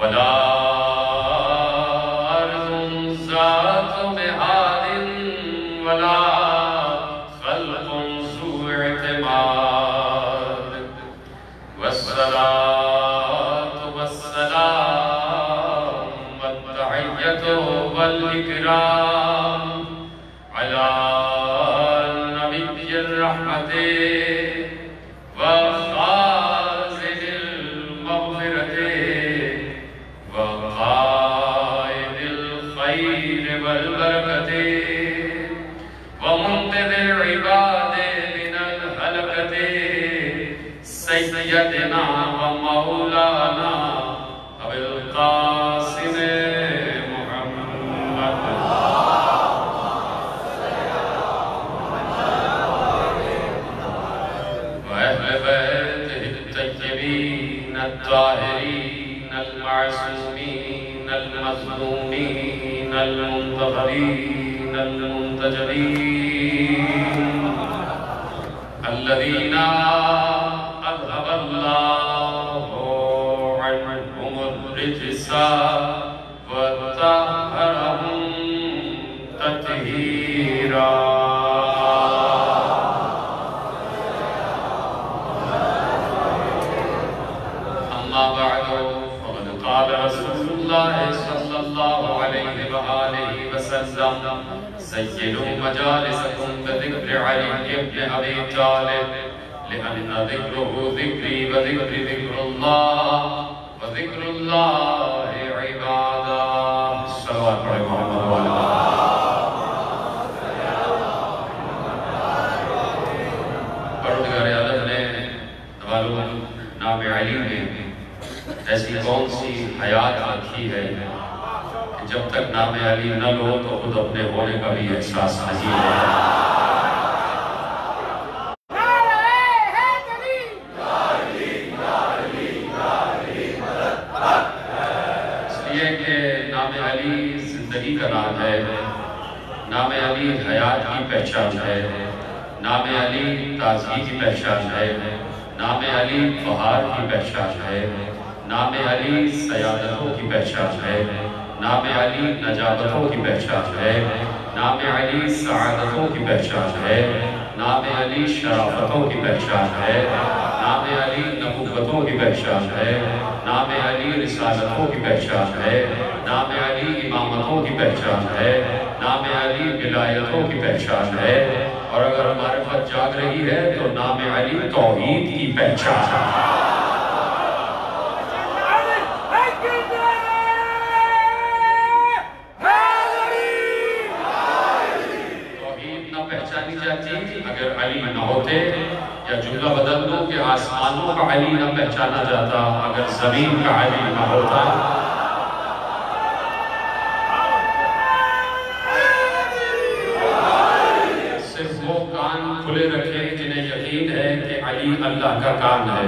ولا أرض ذات مهاد ولا خلق ذو اعتماد والصلاة والسلام والتحية والإكرام على نبي الرحمة وخازن المغفرة وقائد الخير والبركة ومنقذ العباد من الهلكة سيدنا ومولانا أبي القاسم محمد وأهل بيته الطيبين الطاهرين المعصومين المظلومين المنتخبين المنتجبين الذين أذهب الله عنهم الرجس وطهرهم تطهيرا. أما بعد فقد قال رسول الله صلى الله عليه وآله وسلم سيدوا مجالسكم بذكر علي بن أبي طالب لأن ذكره ذكري وذكر ذكر الله وذكر الله عبادا. صلوات على محمد وعلى آله. پروردگار عالم نے معلوم نام علی میں ایسی کون سی حیات رکھی ہے کہ جب تک نام علی نہ لو تو خود اپنے ہونے کا بھی احساس نہیں ہے. زندگی کا نام ہے، نام علی حیات کی پہچان ہے، نام علی تازگی کی پہچان ہے، نام علی بہار کی پہچان ہے، نام علی سیادتوں کی پہچان ہے، نام علی نجابتوں کی پہچان ہے، نام علی سعادتوں کی پہچان ہے، نام علی شرافتوں کی پہچان ہے، نام علی نبوتوں کی پہچان ہے، نام علی رسالتوں کی پہچان ہے، نام علی امامتوں کی پہچان ہے، نام علی ولایتوں کی پہچان ہے، اور اگر معرفت جاگ رہی ہے تو نام علی توحید کی پہچان ہے. توحید نہ پہچانی جاتی اگر علی نہ ہوتے، یا جملہ بدل دو کہ آسمانوں کا علی نہ پہچانا جاتا اگر زمین کا علی نہ ہوتا. صرف وہ کان کھلے رکھیں جنہیں یقین ہے کہ علی اللہ کا کان ہے.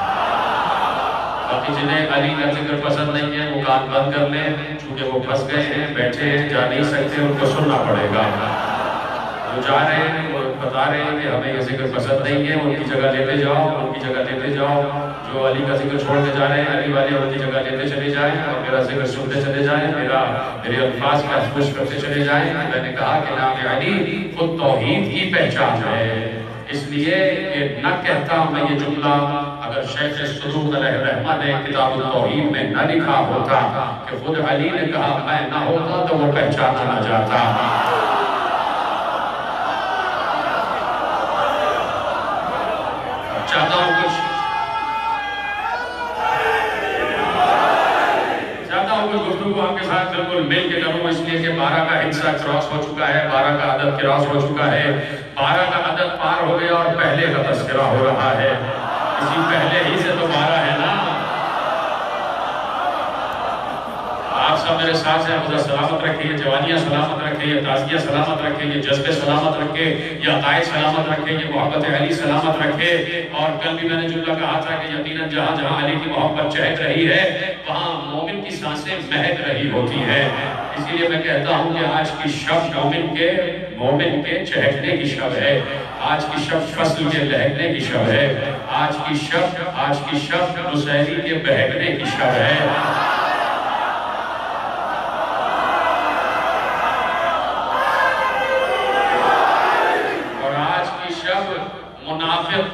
باقی جنہیں علی کا ذکر پسند نہیں ہے وہ کان بند کر لیں، چونکہ وہ پھنس گئے ہیں، بیٹھے ہیں، جا نہیں سکتے، ان کو سننا پڑے گا. جو جا رہے ہیں وہ بتا رہے ہیں کہ ہمیں یہ ذکر پسند نہیں ہے، ان کی جگہ لیتے جاؤ، ان کی جگہ لیتے جاؤ. جو علی کا ذکر چھوڑ کے جا رہے ہیں علی والے ان کی جگہ لیتے چلے جائیں اور میرا ذکر سنتے چلے جائیں، میرے الفاظ کا خوش کرتے چلے جائیں. میں نے کہا کہ نام علی خود توحید کی پہچان ہے. اس لیے کہ نہ کہتا میں یہ جملہ اگر شیخ صدوق علیہ الرحمہ نے کتاب التوحید میں نہ لکھا ہوتا کہ خود علی نے کہا میں نہ ہوتا تو وہ پہچانا نہ جاتا. چاہتا ہوں کچھ گفتگو آپ کے ساتھ بالکل مل کے کروں، اس لیے کہ 12 کا حصہ کراس ہو چکا ہے، 12 کا عدد کراس ہو چکا ہے، 12 کا عدد پار ہو گیا اور پہلے کا تذکرہ ہو رہا ہے. اسی پہلے ہی سے تو 12 ہے نا. آپ سب میرے ساتھ ہیں. خدا سلامت رکھے، یہ جوانیاں سلامت رکھے، یہ تازگیاں سلامت رکھے، یہ جذبے سلامت رکھے، یہ عقائد سلامت رکھے، یہ محبت علی سلامت رکھے. اور کل بھی میں نے جملہ کہا تھا کہ یقیناً جہاں جہاں علی کی محبت چہک رہی ہے وہاں مومن کی سانسیں مہک رہی ہوتی ہے. اسی لیے میں کہتا ہوں کہ آج کی شب مومن کے چہکنے کی شب ہے. آج کی شب فصل کے لہکنے کی شب ہے. آج کی شب نصیری کے بہکنے کی شب ہے.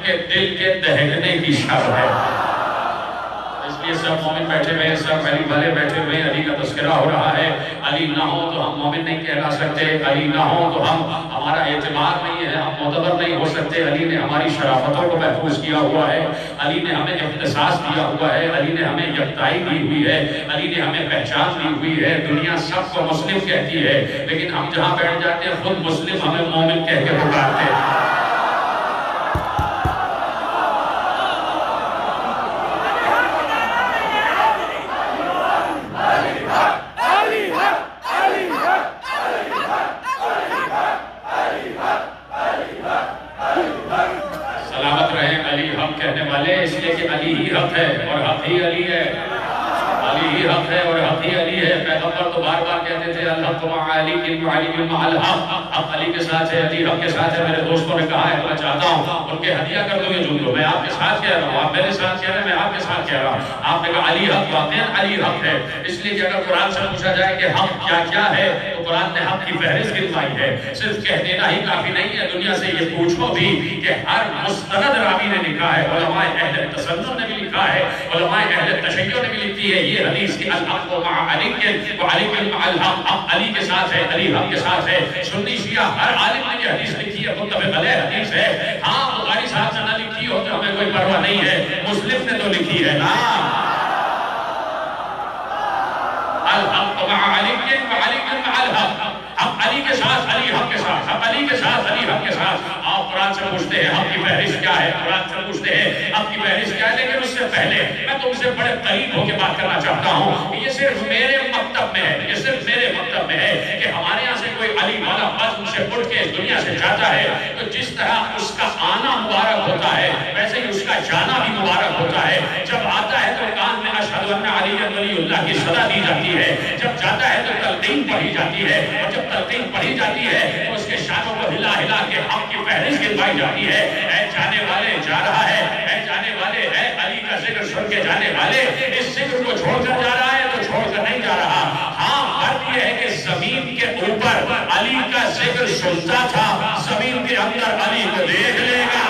کے دل کے دہنے کی شب ہے۔ اس لیے سب مومن بیٹھے ہوئے ہیں، سب علی والے بیٹھے ہوئے ہیں، علی کا تذکرہ ہو رہا ہے۔ علی نہ ہو تو ہم مومن نہیں کہلا سکتے، علی نہ ہو تو ہمارا اعتماد نہیں ہے، ہم معتبر نہیں ہو سکتے۔ علی نے ہماری شرافتوں کو محفوظ کیا ہوا ہے، علی نے ہمیں اختصاص دیا ہوا ہے، علی نے ہمیں یکتائی دی ہوئی ہے، علی نے ہمیں پہچان دی ہوئی ہے۔ دنیا سب کو مسلم کہتی ہے، لیکن ہم جہاں بیٹھ جاتے ہیں خود مسلم ہمیں مومن کہہ کے پکارتے ہیں۔ اس لیے کہ علی ہی حق ہے اور حق ہی علی ہے، علی ہی حق ہے اور حق ہی علی ہے۔ پیغمبر تو بار بار کہتے تھے الحق مع علی علی مع الحق، حق علی کے ساتھ ہے، علی حق کے ساتھ ہے۔ میرے دوستوں نے کہا ہے تو میں چاہتا ہوں ان کے ہدیہ کر دوں یہ جملوں، میں آپ کے ساتھ کہہ رہا ہوں، آپ میرے ساتھ کہہ رہے ہیں، میں آپ کے ساتھ کہہ رہا ہوں۔ آپ نے کہا علی حق، واقعاً علی حق ہے، اس لیے کہ اگر قرآن سے پوچھا جائے کہ حق کیا کیا ہے تو قرآن نے حق کی فہرست گنوائی ہے۔ صرف کہہ دینا ہی کافی نہیں ہے، دنیا سے یہ پوچھو بھی کہ ہر مستند راوی نے لکھا ہے، علماء اہل تسنن نے بھی لکھا ہے، علماء اہل تشیع نے بھی لکھی ہے یہ حدیث کی الحق مع علی وعلی مع الحق، حق علی کے ساتھ ہے، علی حق کے ساتھ ہے۔ سنی شیعہ ہر عالم نے یہ حدیث لکھی ہے، متفق علیہ حدیث ہے۔ ہاں بخاری صاحب نے نہ لکھی ہو تو ہمیں کوئی پرواہ نہیں ہے، مسلم نے تو لکھی ہے نا، الحق مع علی وعلی مع الحق، حق علی کے ساتھ، علی حق کے ساتھ، حق علی کے ساتھ، علی حق کے ساتھ۔ آپ قرآن سے پوچھتے ہیں حق کی فہرست کیا ہے، قرآن سے پوچھتے ہیں حق کی فہرست کیا ہے، لیکن اس سے پہلے میں تم سے بڑے قریب ہو کے بات کرنا چاہتا ہوں کہ یہ صرف میرے مکتب میں ہے، یہ صرف میرے مکتب میں ہے کہ ہمارے یہاں سے کوئی علی والا بزم سے اٹھ کے اس دنیا سے جاتا ہے تو جس طرح اس کا آنا مبارک ہوتا ہے ویسے ہی اس کا جانا بھی مبارک ہوتا ہے۔ جب آتا ہے تو کان میں اشہد ان علی ولی اللہ کی صدا دی جاتی ہے، جب جاتا ہے تو تلقین پڑھی جاتی ہے، اور جب تلقین پڑھی جاتی ہے تو اس کے شانوں کو ہلا ہلا کے حق کی فہرست گنوائی جاتی ہے۔ اے جانے والے جا رہا ہے، اے جانے والے، اے علی کا ذکر سن کے جانے والے، اس ذکر کو چھوڑ کر جا رہا ہے تو چھوڑ کر نہیں جا رہا۔ ہاں بات یہ ہے کہ زمین کے اوپر علی کا ذکر سنتا تھا، زمین کے اندر علی کو دیکھ لے گا۔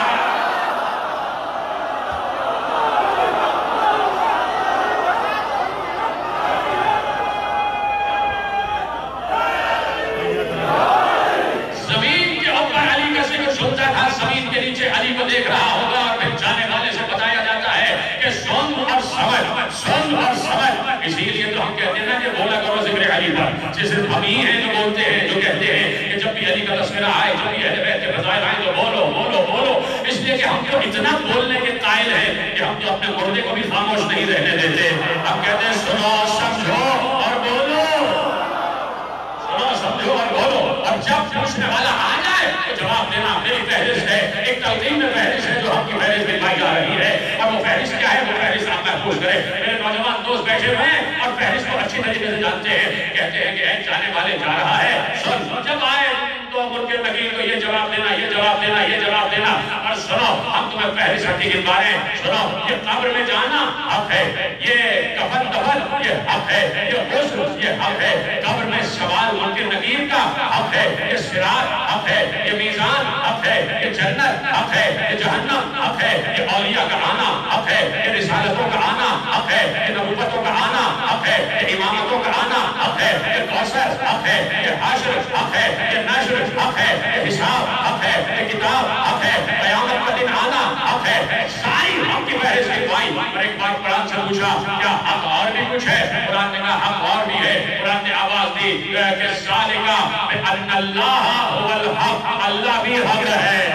زمین کے نیچے علی کو دیکھ رہا ہوگا، اور پھر جانے والے سے بتایا جاتا ہے کہ سن اور سمجھ، سن اور سمجھ۔ اسی لیے تو ہم کہتے ہیں نا کہ بولا کرو ذکر علی پر، صرف ہم ہی ہیں جو بولتے ہیں، جو کہتے ہیں کہ جب بھی علی کا تذکرہ آئے، جب بھی اہل بیت کے فضائل آئیں تو بولو بولو بولو۔ اس لیے کہ ہم تو اتنا بولنے کے قائل ہیں کہ ہم تو اپنے مردے کو بھی خاموش نہیں رہنے دیتے۔ ہم کہتے ہیں سنو سمجھو اور بولو، سنو سمجھو اور بولو، اور جب پوچھنے والا آ جائے تو جواب دینا میری فہرست ہے۔ ایک تلقین میں فہرست ہے جو ہم کی فہرست دکھائی جا رہی ہے، اور وہ فہرست کیا ہے، وہ فہرست آپ محفوظ کریں۔ میرے نوجوان دوست بیٹھے ہوئے ہیں اور فہرست کو اچھی طریقے سے جانتے ہیں، کہتے ہیں کہ اے جانے والے جا رہا ہے، سن جب آئے تو منکر نکیر کو یہ جواب دینا، یہ جواب دینا، یہ جواب دینا، اور سنو ہم تمہیں فہرست ہٹی گنوا رہے ہیں۔ سنو یہ قبر میں جانا حق ہے، یہ کفن دفن یہ حق ہے، یہ غسل یہ حق ہے، قبر میں سوال منکر نکیر کا حق ہے، یہ صراط حق ہے، یہ میزان حق ہے، یہ جنت حق ہے، یہ جہنم حق ہے، یہ اولیاء کا آنا حق ہے، یہ رسالتوں کا آنا حق ہے، یہ نبوتوں کا آنا حق ہے، یہ امامتوں کا آنا حق ہے، یہ کوثر حق ہے، یہ حشر حق ہے، یہ نشر حق ہے، یہ حساب حق ہے، یہ کتاب حق ہے، قیامت کا دن آنا حق ہے۔ ساری حق کی فہرست دکھوائی، اور ایک بار قرآن سے پوچھا کیا حق اور بھی کچھ ہے؟ قرآن نے کہا حق اور بھی ہے۔ قرآن نے آواز دی کہ ذالک بأن اللہ هو الحق، اللہ بھی حق ہے۔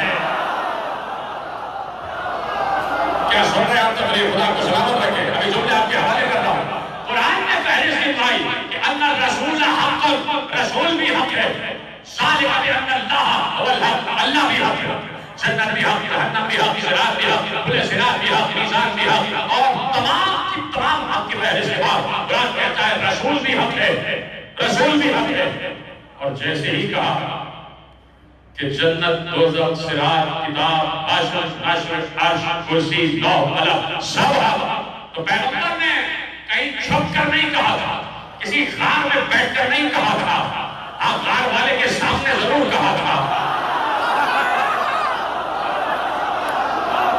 کیا سن رہے ہیں آپ؟ تقریر خدا کو سلامت رکھے۔ ابھی جملے آپ کے حوالے کرتا ہوں۔ قرآن نے فہرست دکھوائی کہ ان الرسول حق، رسول بھی حق ہے۔ ذالک بأن اللہ هو الحق، اللہ بھی حق ہے۔ جنت بھی حق، جہنم بھی حق، صراط بھی حق، پل صراط بھی حق، میزان بھی حق، اور تمام کی تمام حق کی فہرست کے بعد قرآن کہتا ہے رسول بھی حق ہے، رسول بھی حق ہے۔ اور جیسے ہی کہا کہ جنت، دوزخ، صراط، کتاب، حشر، نشر، عرش، کرسی، لوح، قلم سب حق، تو پیغمبر نے کہیں چھپ کر نہیں کہا تھا، کسی غار میں بیٹھ کر نہیں کہا تھا، آپ غار والے کے سامنے ضرور کہا تھا۔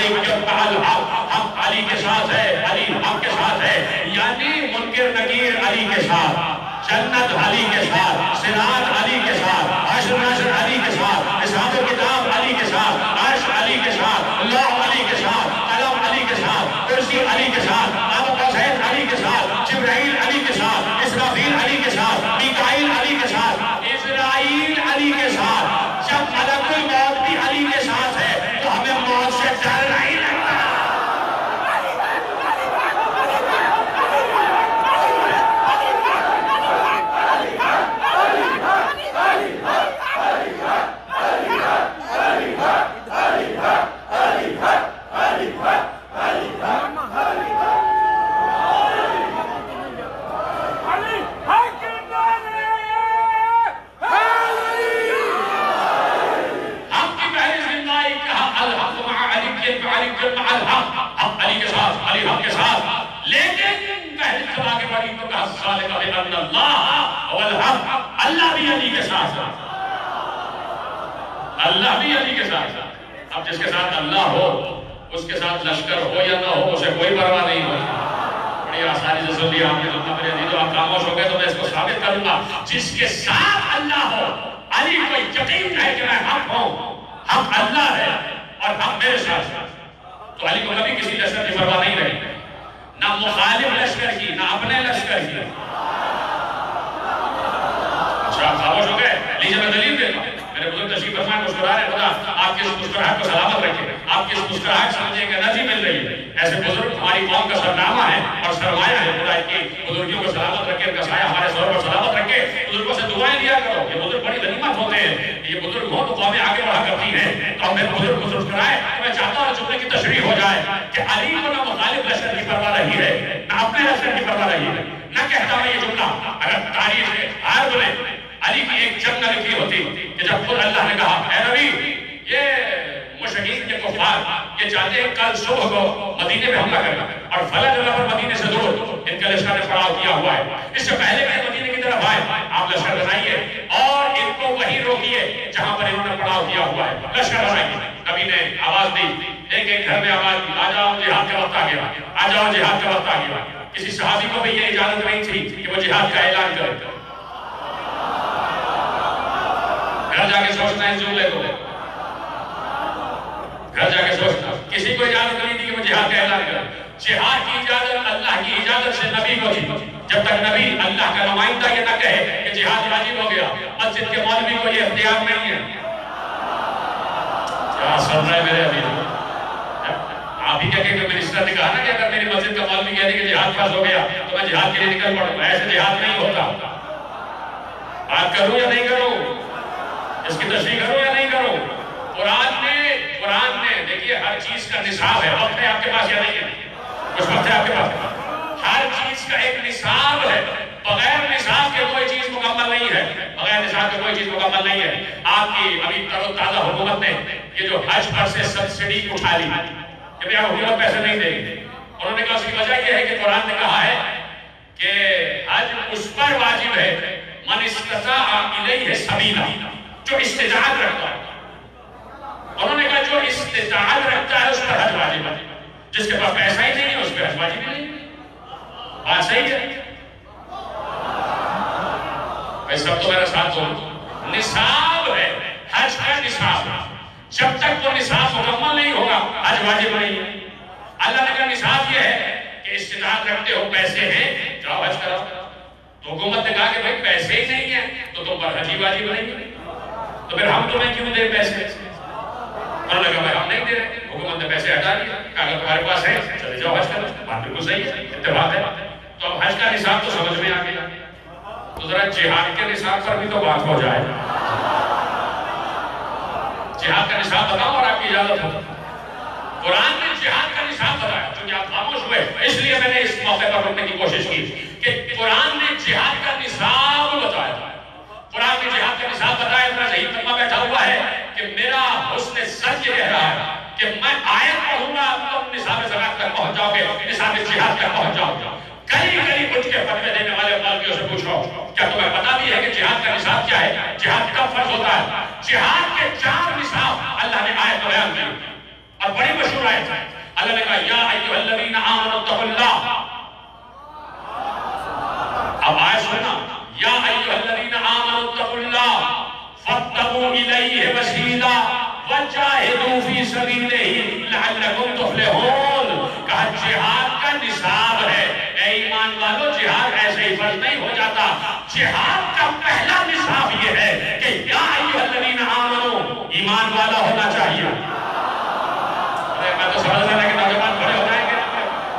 علیکم مع الحق، حق علی کے ساتھ ہے، علی حق کے ساتھ ہے، یعنی منکر نکیر علی کے ساتھ، جنت علی کے ساتھ، صراط علی کے ساتھ، حشر نشر علی کے ساتھ، حساب و کتاب علی کے ساتھ، عرش علی کے ساتھ، لوح علی کے ساتھ، قلم علی کے ساتھ، کرسی علی کے ساتھ، قاب قوسین علی کے ساتھ، جبرائیل علی کے ساتھ، اسرافیل علی کے ساتھ، میکائیل علی کے ساتھ، اسرائیل علی کے ساتھ۔ جب ملک الموت بھی علی کے ساتھ ہے تو ہمیں موت سے ڈر نہیں لگتا۔ علی کے ساتھ، علی حق کے ساتھ، لیکن پہلی خدا کے بڑی تو کہا صالح بِأَنَّ اللَّهَ وَالْحَقِّ، اللہ بھی علی کے ساتھ ہے، اللہ بھی علی کے ساتھ ہے۔ اب جس کے ساتھ اللہ ہو اس کے ساتھ لشکر ہو یا نہ ہو اسے کوئی پرواہ نہیں ہوتی۔ بڑی آسانی سے سن لیا آپ نے، جتنا میرے عزیز آپ خاموش ہو گئے تو میں اس کو ثابت کروں گا، جس کے ساتھ اللہ ہو علی کو یقین ہے کہ میں حق ہوں، حق اللہ ہے اور حق میرے ساتھ ہے، تو علی کو کبھی کسی لشکر کی پرواہ نہیں رہی، نہ مخالف لشکر کی، نہ اپنے لشکر کی۔ اچھا آپ خاموش ہو گئے، لیجئے میں دلیل دیتا ہوں۔ میرے بزرگ تشریف فرمائے مسکرا رہے، خدا آپ کی اس مسکراہٹ کو سلامت رکھے، آپ کی اس مسکراہٹ سے مجھے ایک انرجی مل رہی ہے۔ ایسے بزرگ ہماری قوم کا سرنامہ ہے اور سرمایہ ہے، خدا ان کی بزرگیوں کو سلامت رکھے، ان کا سایہ ہمارے سروں پر سلامت رکھے۔ بزرگوں سے دعائیں دیا کرو، یہ بزرگ بڑی غنیمت ہوتے ہیں، یہ بزرگ ہوں تو قومیں آگے بڑھا کرتی ہیں۔ تو ہمیں بزرگ کو مسکرائے، میں چاہتا ہوں جملے کی تشریح ہو جائے کہ علی کو نہ مخالف لشکر کی پرواہ رہی ہے، نہ اپنے لشکر کی پرواہ رہی ہے۔ نہ کہتا میں یہ جملہ اگر تاریخ عرب نے علی کی ایک جنگ نہ لکھی ہوتی کہ جب خود اللہ نے کہا اے نبی یہ مشرکین کے کفار یہ چاہتے ہیں کل صبح کو مدینے میں حملہ کرنا اور فلاں جگہ پر مدینے سے دور ان کا لشکر نے پڑاؤ کیا ہوا ہے، اس سے پہلے کہ مدینے کی طرف آئے آپ لشکر بنائیے اور ان کو وہیں روکیے جہاں پر انہوں نے پڑاؤ کیا ہوا ہے، لشکر بنائیے۔ نبی نے آواز دی، ایک ایک گھر میں آواز دی، آ جاؤ جہاد کا وقت آ گیا، آ جاؤ جہاد کا وقت آ گیا۔ کسی صحابی کو بھی یہ اجازت نہیں تھی کہ وہ جہاد کا اعلان کرے۔ گھر جا کے سوچنا ہے جملے کو، گھر جا کے سوچنا، کسی کو اجازت نہیں تھی کہ وہ جہاد کا اعلان کرے۔ جہاد کی اجازت اللہ کی اجازت سے نبی کو تھی، جب تک نبی اللہ کا نمائندہ یہ نہ کہے کہ جہاد واجب ہو گیا، مسجد کے مولوی کو یہ اختیار نہیں ہے۔ کیا سن رہے میرے ابھی آپ ہی کہہ کہ منسٹر نے کہا نا کہ اگر میری مسجد کا مولوی کہہ دے کہ جہاد فرض ہو گیا تو میں جہاد کے لیے نکل پڑوں، ایسے جہاد نہیں ہوتا۔ بات کروں یا نہیں کروں، اس کی تشریح کروں یا نہیں کروں؟ قرآن نے دیکھیے ہر چیز کا نصاب ہے، وقت ہے آپ کے پاس یا نہیں ہے؟ کچھ وقت ہے آپ کے پاس؟ ہر چیز کا ایک نصاب ہے، بغیر نصاب کے کوئی چیز مکمل نہیں ہے، بغیر نصاب کے کوئی چیز مکمل نہیں ہے۔ آپ کی ابھی تر و تازہ حکومت نے یہ جو حج پر سے سبسڈی اٹھا لی کہ بھئی حکومت پیسے نہیں دے گی، انہوں نے کہا اس کی وجہ یہ ہے کہ قرآن نے کہا ہے کہ حج اس پر واجب ہے من استطاع الیہ سبیلا، جو استطاعت رکھتا ہے۔ انہوں نے کہا جو استطاعت رکھتا ہے اس پر حج واجب ہے، جس کے پاس پیسہ ہی نہیں ہے اس پر حج واجب نہیں۔ بات صحیح ہے؟ بھائی سب تو میرا ساتھ ہو، نصاب ہے، حج کا نصاب ہے، جب تک وہ نصاب مکمل نہیں ہوگا حج واجب نہیں ہے۔ اللہ نے کہا نصاب یہ ہے کہ استطاعت رکھتے ہو، پیسے ہیں، جاؤ حج کرو۔ تو حکومت نے کہا کہ بھائی پیسے ہی نہیں ہیں تو تم پر حج واجب نہیں ہے، تو پھر ہم تمہیں کیوں دیں پیسے؟ انہوں نے کہا بھائی ہم نہیں دے رہے، حکومت نے پیسے ہٹا دیا، کہا اگر تمہارے پاس ہے چلے جاؤ حج کرو۔ بات بالکل صحیح ہے، اتفاق ہے۔ تو اب حج کا نصاب تو سمجھ میں آ گیا، تو ذرا جہاد کے نصاب پر بھی تو بات ہو جائے۔ جہاد کا نصاب بتاؤ اور آپ کی اجازت ہو۔ قرآن نے جہاد کا نصاب بتایا، چونکہ آپ خاموش ہوئے اس لیے میں نے اس موقع پر روکنے کی کوشش کی کہ قرآن نے جہاد کا نصاب بتایا، قرآن نے جہاد کا نصاب بتایا۔ اتنا ذہین تمہ بیٹھا ہوا ہے کہ میرا حسن سر یہ کہہ رہا ہے کہ میں آیت پڑھوں گا تم نصاب زکات تک پہنچ جاؤ گے، نصاب جہاد تک پہنچ جاؤ گے۔ کئی اٹھ کے فتوے دینے والے مولویوں سے پوچھو کیا تمہیں پتا بھی ہے کہ جہاد کا نصاب کیا ہے، جہاد کب فرض ہوتا ہے؟ جہاد کے 4 نصاب اللہ نے آیت میں بیان کیے اور بڑی مشہور رہے تھے. اللہ نے کہا یا ایھا الذین آمنوا اتقوا اللہ. اب آیت سننا, یا ایھا الذین آمنوا اتقوا اللہ فابتغوا الیہ وسیلہ وجاہدوا فی سبیلہ لعلکم تفلحون. کہا جہاد کا نصاب ہے. اے ایمان والو, جہاد ایسے ہی فرض نہیں ہو جاتا. جہاد کا پہلا نصاب یہ ہے کہ یا ایھا الذین آمنوا, ایمان والا ہونا چاہیے. میں تو سمجھ رہا کہ نوجوان بڑے ہو جائیں گے.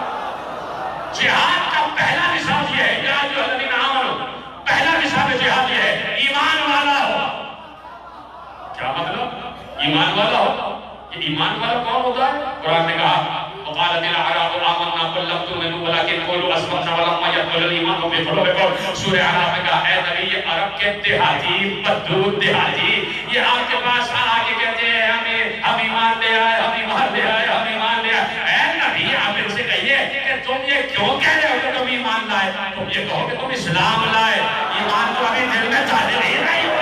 جہاد کا پہلا نصاب یہ ہے, یا ایھا الذین آمنوا, پہلا نصاب جہاد یہ ہے ایمان والا ہو. کیا مطلب؟ ایمان والا ہو. یہ ایمان والا کون ہوتا ہے؟ قرآن نے کہا وقالت الاعراب آمنا قل لم تؤمنوا ولكن قولوا اسلمنا ولما يدخل الايمان في قلوبكم. سورہ اعراف میں کہا اے نبی, یہ عرب کے دیہاتی بددود دیہاتی یہ آپ کے پاس آ کے کہتے ہیں ہم ایمان لے آئے, ہم ایمان لے آئے, ہم ایمان لے آئے. اے نبی, آپ ان سے کہیے کہ تم یہ کیوں کہہ رہے ہو کہ تم ایمان لائے؟ تم یہ کہو کہ تم اسلام لائے. ایمان تو ابھی دل میں ڈالے نہیں رہی ہو.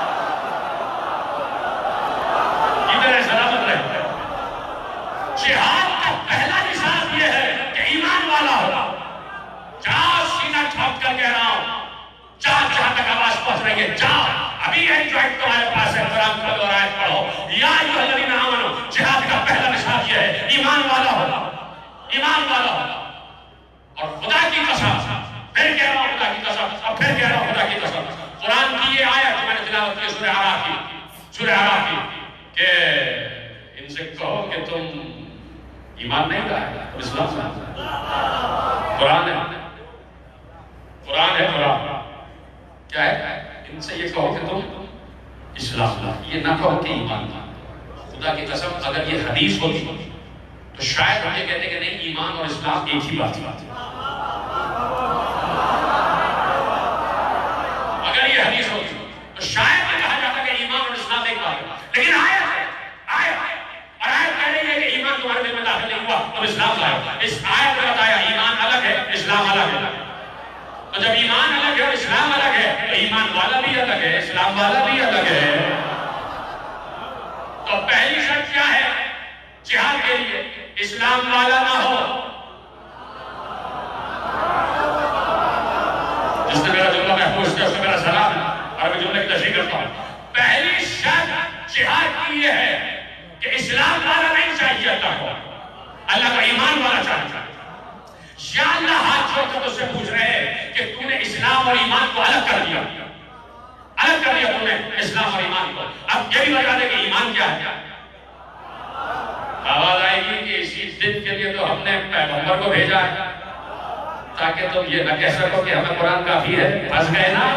سلامت رہے. جہاد کا پہلا نصاب یہ ہے کہ ایمان والا ہو. جاؤ, سینہ ٹھوک کر کہہ رہا ہوں, جاؤ جہاں تک آواز پہنچ رہی ہے, جاؤ. ابھی انجوائٹ تمہارے پاس ہے, قرآن کھولو اور آیت پڑھو. یا ایھا الذین آمنوا, جہاد کا پہلا نصاب یہ ہے ایمان والا ہو. ایمان والا ہو. اور خدا کی قسم, پھر کہہ رہا ہوں خدا کی قسم, اب پھر کہہ رہا ہوں خدا کی قسم, قرآن کی یہ آیت میں نے تلاوت کی سورہ اعراف کی, سورہ اعراف کی, کہ ان سے کہو کہ تم ایمان نہیں لائے, تم اسلام سے. قرآن ہے, قرآن ہے, قرآن کیا ہے؟ ان سے یہ کہو کہ تم اسلام لائے, یہ نہ کہو کہ ایمان لائے. خدا کی قسم اگر یہ حدیث ہوتی تو شاید ہم یہ کہتے کہ نہیں, ایمان اور اسلام ایک ہی بات ہے. اگر یہ حدیث ہوتی تو شاید یہ کہا جاتا کہ ایمان اور اسلام ایک بات ہے. لیکن آیت ہے, آیت ہے, اور آیت کہہ رہی ہے کہ ایمان تمہارے دل میں داخل نہیں ہوا تم اسلام لائے. اس آیت میں بتایا ایمان الگ ہے, اسلام الگ ہے. تو جب ایمان الگ ہے اور اسلام الگ ہے تو ایمان والا بھی الگ ہے, اسلام والا بھی الگ ہے. تو پہلی شرط کیا ہے جہاد کے لیے؟ اسلام والا نہ ہو. جس نے میرا جملہ محفوظ کیا اس نے میرا سلام ہے, اور میں جملے کی تشریح کرتا ہوں. پہلی شرط جہاد کی یہ ہے کہ اسلام والا نہیں چاہیے اللہ کو, اللہ کا ایمان والا چاہیے. یا اللہ ہاتھ چھوڑ کر اس سے پوچھ رہے ہیں کہ تو نے اسلام اور ایمان کو الگ کر دیا, الگ کر دیا تو نے اسلام اور ایمان کو. اب یہ بھی بتا دے کہ ایمان کیا ہے. آواز آئے گی کہ اسی دن کے لیے تو ہم نے پیغمبر کو بھیجا ہے تاکہ تم یہ نہ کہہ سکو کہ ہمیں قرآن کافی ہے. پھنس گئے نا,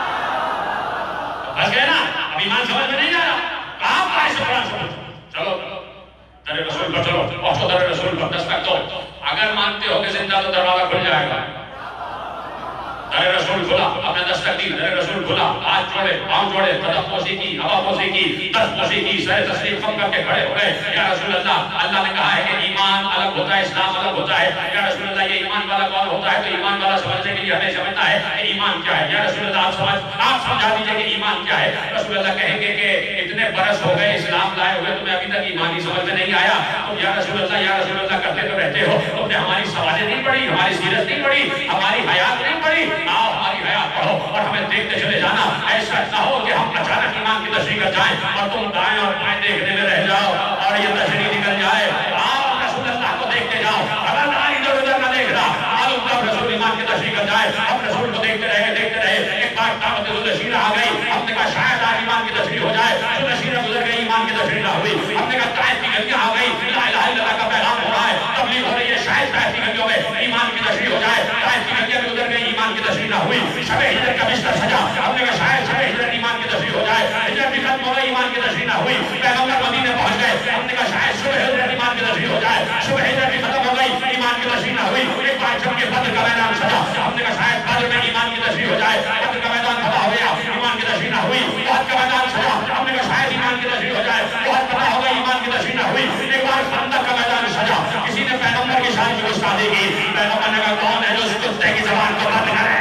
پھنس گئے نا. اب ایمان سمجھ میں نہیں آیا. کہاں پائے سے قرآن سمجھ. چلو در رسول پر چلو, پہنچو در رسول پر, دستک دو. اگر مانتے ہو کہ زندہ تو دروازہ کھل جائے گا. در رسول کھلا, اپنے دستک دی, در رسول کھلا, ہاتھ جوڑے, پاؤں جوڑے, قدم پوسی کی, ہوا پوسی کی, دست پوسی کی, سر تسلیم خم کر کے کھڑے ہو گئے. یا رسول اللہ, اللہ نے کہا ہے کہ ایمان الگ ہوتا ہے, اسلام الگ ہوتا ہے. یا رسول اللہ, یہ ایمان والا کون ہوتا ہے؟ تو ایمان والا سمجھنے کے لیے ہمیں سمجھنا ہے کہ ایمان کیا ہے. یا رسول اللہ, آپ سمجھا دیجئے کہ ایمان کیا ہے. رسول اللہ کہیں گے کہ اتنے برس ہو گئے اسلام لائے ہوئے, تمہیں ابھی تک ایمان ہی سمجھ میں نہیں آیا. تم یا رسول اللہ کرتے تو رہتے ہو, تم نے ہماری سوالیں نہیں پڑھی, ہماری سیرت نہیں پڑھی, ہماری حیات نہیں پڑھی. آؤ ہماری حیات پڑھو اور ہمیں دیکھتے چلے جانا. ایسا نہ ہو کہ ہم اچانک ایمان کی تشریح کر جائیں اور تم دائیں اور بائیں دیکھنے میں رہ جاؤ اور یہ تشریح نکل جائے. آؤ رسول اللہ کو دیکھتے جاؤ, خبردار ادھر ادھر نہ دیکھنا. معلوم تب رسول ایمان کی تشریح کر جائے. ہم رسول کو دیکھتے رہے, دیکھتے رہے. ایک بار دعوت ذوالشیرہ آ گئی, ہم نے کہا شاید آج ایمان کی تشریح ہو جائے. ذوالشیرہ گزر گئی, ایمان کی تشریح نہ ہوئی. ہم نے کہا طائف کی گلیاں آ گئی, لا الہ الا اللہ کا پیغام ہو رہا ہے, تبلیغ ہو رہی ہے, شاید طائف کی گلیوں میں ایمان کی تشریح ہو جائے. طائف کی گلیاں میں گزر گئی, ایمان کی تشریح نہ ہوئی. شب ہجرت کا بستر سجا, ہم نے کہا شاید شب ہجرت ایمان کی تشریح ہو جائے. ہجرت بھی ختم ہو گئی, ایمان کی تشریح نہ ہوئی. پیغمبر مدینے پہنچ گئے, ہم نے کہا شاید صبح ہجرت ایمان کی تشریح ہو جائے. صبح ہجرت بھی ختم ہو گئی, ایمان کی تشریح نہ ہوئی. ایک بار جب کہ بدر کا میدان سجا, ہم نے کہا شاید بدر میں ایمان کی تشریح ہو جائے. بدر کا میدان فتح ہو گیا, ایمان کی تشریح نہ ہوئی. احد کا میدان سجا, ہم نے کہا شاید ایمان کی تشریح ہو جائے. احد فتح ہو گئی, ایمان کی تشریح نہ ہوئی. ایک بار خندق کا میدان سجا, کسی نے پیغمبر کی شان کی گستاخی کی. پیغمبر نے کہا کون ہے جو اس کتے کی زبان کو بند کرے.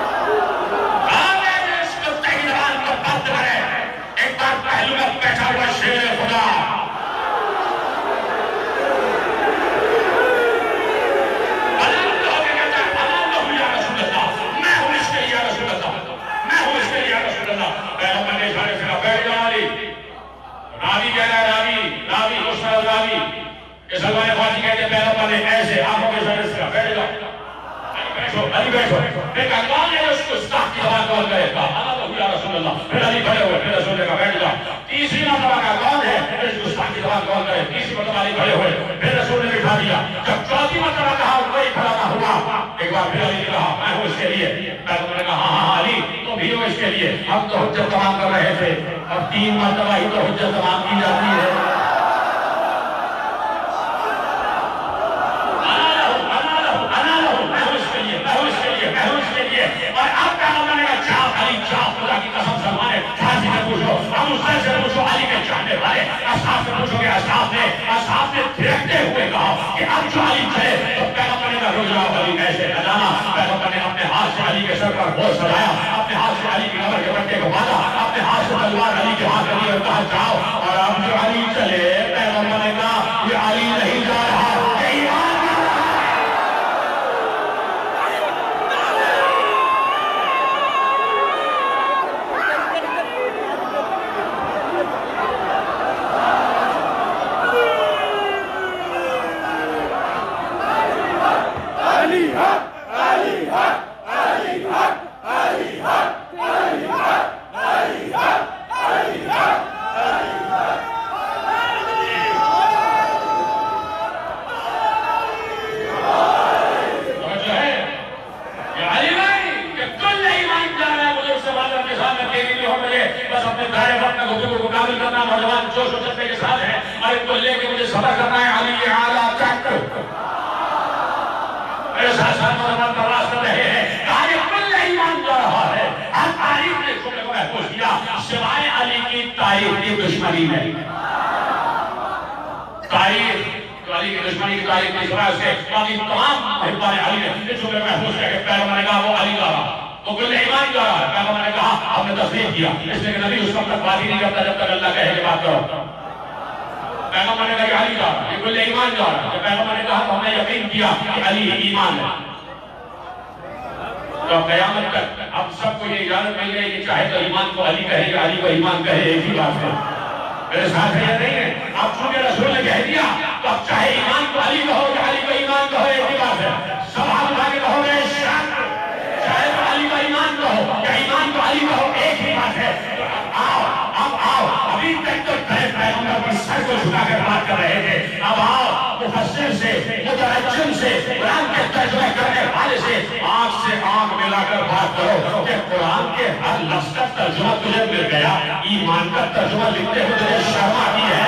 بیٹھا ہوا علی بیٹھو. میں کہا کون ہے اس کو گستاخ کی زبان کون کرے گا؟ انا لہو یا رسول اللہ. پھر علی کھڑے ہوئے. پھر رسول نے کہا بیٹھ جا. تیسری مرتبہ کہا کون ہے اس گستاخ کی زبان کون کرے؟ تیسری مرتبہ علی کھڑے ہوئے. پھر رسول نے بٹھا دیا. جب چوتھی مرتبہ کہا کوئی کھڑا نہ ہوا. ایک بار پھر علی نے کہا میں ہوں اس کے لیے. پیغمبر نے کہا ہاں ہاں علی تم بھی ہو اس کے لیے. ہم تو حجت تمام کر رہے تھے. اب 3 مرتبہ ہی تو حجت تمام کی جاتی ہے. اور اب پیغمبر نے کہا جاؤ علی جاؤ خدا کی قسم سلمان پھانسی سے پوچھو. ہم اس سے پوچھو علی کے چاہنے والے اصحاب سے پوچھو کہ اصحاب نے دیکھتے ہوئے کہا کہ اب جو علی چلے. تو پیغمبر نے کہا رک جاؤ علی ایسے نہ جانا. پیغمبر نے اپنے ہاتھ سے علی کے سر پر بوجھ سجایا. اپنے ہاتھ سے علی کی کمر کے پٹے کو باندھا. اپنے ہاتھ سے تلوار علی کے ہاتھ کری اور کہا جاؤ. اور اب جو علی چلے پیغمبر نے کہا یہ علی نہیں جا رہا یہ ایمان. سوائے علی کی تاریخ کی دشمنی ہے. تاریخ تو علی کی دشمنی کی تاریخ کی سوائے اس کے باقی تمام حبان علی نے اس جملے میں محفوظ کیا کہ پیغمبر نے کہا وہ علی جا رہا وہ کل ایمان جا رہا ہے. پیغمبر نے کہا آپ نے تصدیق کیا اس لیے کہ نبی اس وقت تک بات ہی نہیں کرتا جب تک اللہ کہے کہ بات کرو. پیغمبر نے کہا کہ علی جا رہا ہے یہ کل ایمان جا رہا ہے. پیغمبر نے کہا تو ہم نے یقین کیا کہ علی ایمان ہے. تو قیامت تک اب سب کو یہ اجازت مل گئی کہ چاہے تو ایمان کو علی کہے یا علی کو ایمان کہے ایک ہی بات ہے. میرے ساتھ ہے یا نہیں ہے؟ اب چونکہ رسول نے کہہ دیا تو اب چاہے ایمان کو علی کہو یا علی کو ایمان کہو ایک ہی بات ہے. سب ہاتھ اٹھا کے کہو گے چاہے تو علی کو ایمان کہو یا ایمان کو علی کہو ایک ہی بات ہے. آؤ ابھی تک تو پیغمبر پر سر کو جھکا کر بات کر رہے تھے. اب آؤ مفسر سے مترجم سے قرآن کے ترجمہ کرنے والے سے آنکھ سے آنکھ ملا کر بات کرو کہ قرآن کے ہر لفظ کا ترجمہ تجھے مل گیا. ایمان کا ترجمہ لکھتے ہوئے تجھے شرم آتی ہے.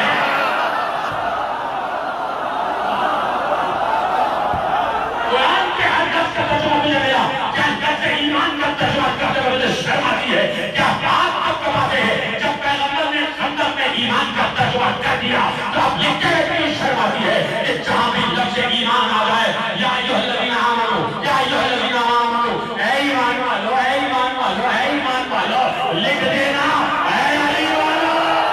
قرآن کے ہر لفظ کا ترجمہ مل گیا کیا کہتے ایمان کا ترجمہ کرتے ہوئے تجھے شرم آتی ہے. کیا بات آپ کو باتیں ہیں جب پیغمبر نے خندق میں ایمان کا ترجمہ کر دیا تو آپ لکھتے ہوئے شرم آتی ہے کہ جہاں بھی لفظ ایمان آ جائے یا ایھا الذین آمنوا یا ایھا الذین آمنوا اے ایمان والو اے ایمان والو اے ایمان والو لکھ دینا اے علی والو.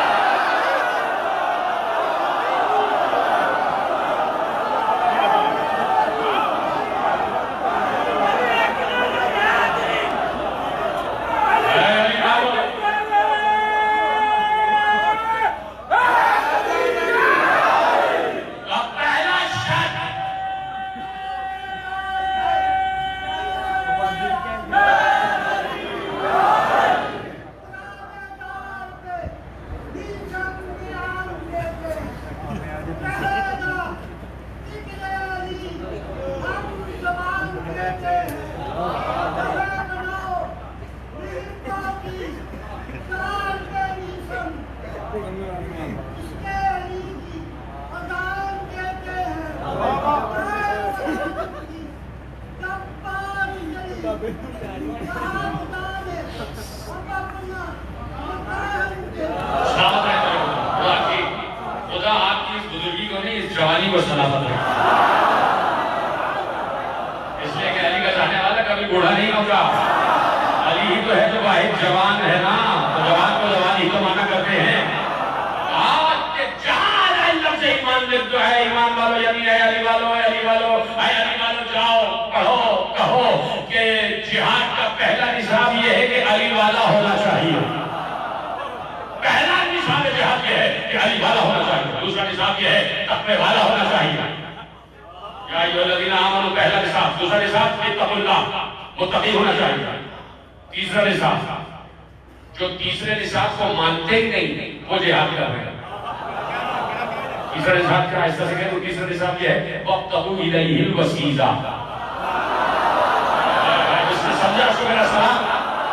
جوانی کو سلامت ہے اس لیے کہ علی کا چاہنے والا کبھی بوڑھا نہیں ہوگا. علی ہی تو ہے جو واحد جوان ہے نا. تو جوان کو جوان ہی تو مانا کرتے ہیں. آج کے جہاں لفظ ایمان لکھ جو ہے ایمان والو یعنی اے علی والو اے علی والو اے علی والو جاؤ پڑھو کہو کہ جہاد کا پہلا نصاب یہ ہے کہ علی والا ہونا چاہیے. پہلا نصاب جہاد یہ ہے کہ علی والا ہونا چاہیے. دوسرا نصاب یہ ہے تقوی والا ہونا چاہیے. یا ایھا الذین آمنوا پہلا نصاب، دوسرا نصاب اتقوا اللہ، متقی ہونا چاہیے. تیسرا نصاب جو تیسرے نصاب کو مانتے ہی نہیں وہ جہاد کر رہے ہیں. تیسرا نصاب کا آہستہ سے کہہ دو. تیسرا نصاب یہ ہے وَابْتَغُوا إِلَيْهِ الْوَسِيلَةَ. جس نے سمجھا اس کو میرا سلام.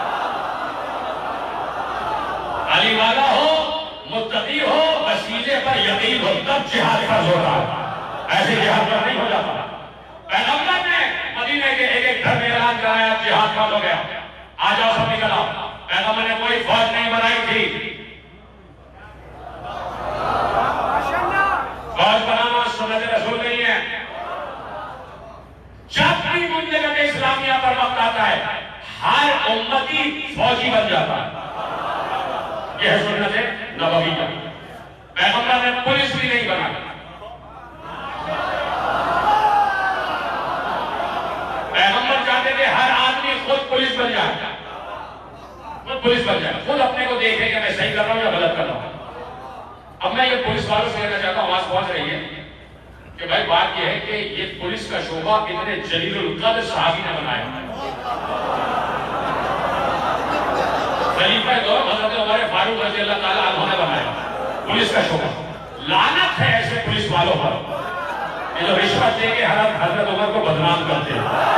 علی والا ہو، متقی ہو، وسیلے پر یقین ہو، تب جہاد فرض ہوتا ہے. ایسے جہاد پر نہیں ہو جاتا. پیغمبر نے مدینے کے ایک ایک گھر میں اعلان کرایا جہاد فرض ہو گیا. آ جاؤ سب نکل آؤ. پیغمبر نے کوئی فوج نہیں بنائی تھی. فوج بنانا سنت رسول نہیں ہے. جب بھی مملکت اسلامیہ پر وقت آتا ہے ہر امتی فوجی بن جاتا ہے. یہ ہے سنت نبویہ. پیغمبر نے پولیس بھی نہیں بنائی. پیغمبر چاہتے تھے ہر آدمی خود پولیس بن جائے. خود پولیس بن جائے، خود اپنے کو دیکھے کہ میں صحیح کر رہا ہوں یا غلط کر رہا ہوں. اب میں یہ پولیس والوں سے کہنا چاہتا ہوں، آواز پہنچ رہی ہے کہ بھائی بات یہ ہے کہ یہ پولیس کا شعبہ اتنے جلیل القدر صحابی نے بنایا. خلیفہ دو حضرت عمر فاروق رضی اللہ تعالیٰ عنہ نے بنایا پولیس کا شعبہ. لعنت ہے ایسے پولیس والوں پر کہ جو رشوت دے کے حضرت عمر کو بدنام کرتے ہیں.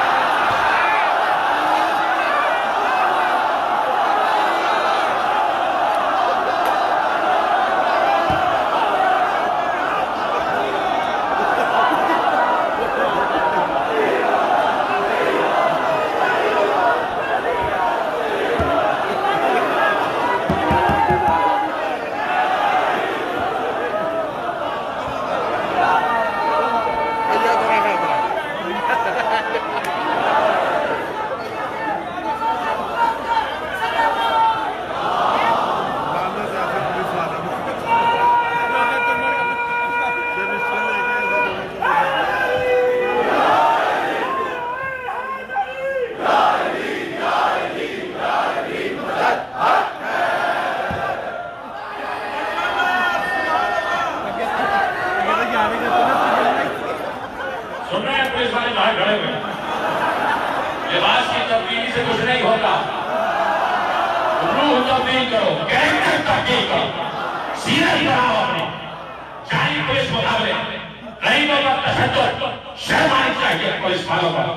لباس کی تبدیلی سے کچھ نہیں ہوتا. روح تبدیل کرو، کیریکٹر تبدیل کرو، سیرت بناؤ اپنی. جعلی پولیس مقابلے، غریبوں پر تشدد، شرم آنی چاہیے پولیس والوں پر.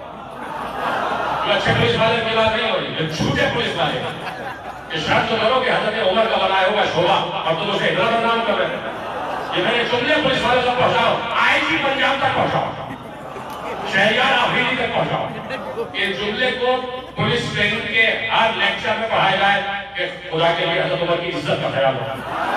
جو اچھے پولیس والے کی بات نہیں ہو رہی، جو جھوٹے پولیس والے یہ شرط تو کرو کہ حضرت عمر کا بنایا ہوگا شعبہ اور تم اسے ادھر بدنام کر رہے ہیں. یہ میرے جملے پولیس والوں تک پہنچاؤ، آئی جی پنجاب تک پہنچاؤ، شہریار آفریدی تک پہنچاؤ. یہ جملے کو پولیس ٹریننگ کے ہر لیکچر میں پڑھایا جائے کہ خدا کے لیے حضرت عمر کی عزت کا خیال ہو.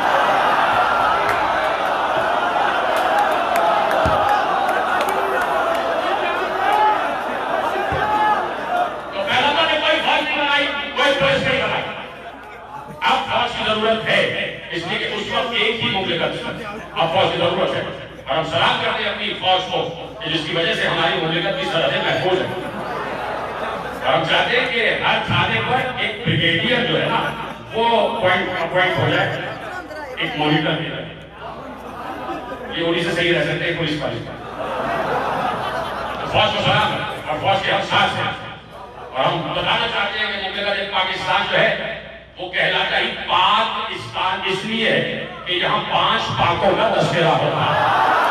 تو پیغمبر نے کوئی فوج نہیں بنائی، کوئی پولیس نہیں بنائی. اب فوج کی ضرورت ہے، اس لیے کہ اس وقت ایک ہی مملکت اب فوج کی ضرورت ہے. اور ہم سلام کرتے ہیں اپنی فوج کو جس کی وجہ سے ہماری مملکت کی سرحدیں محفوظ ہیں. اور ہم چاہتے ہیں کہ ہر تھانے پر ایک بریگیڈیئر جو ہے نا وہ اپوائنٹ ہو جائے، ایک مانیٹر بھی رہے. یہ انہیں سے صحیح رہ سکتے ہیں پولیس والے. فوج کو سلام ہے اور فوج کے ہم ساتھ ہیں. اور ہم بتانا چاہتے ہیں کہ مملکت پاکستان جو ہے وہ کہلاتا ہی پاکستان اس لیے ہے کہ یہاں 5 پاکوں کا تذکرہ ہوتا ہے.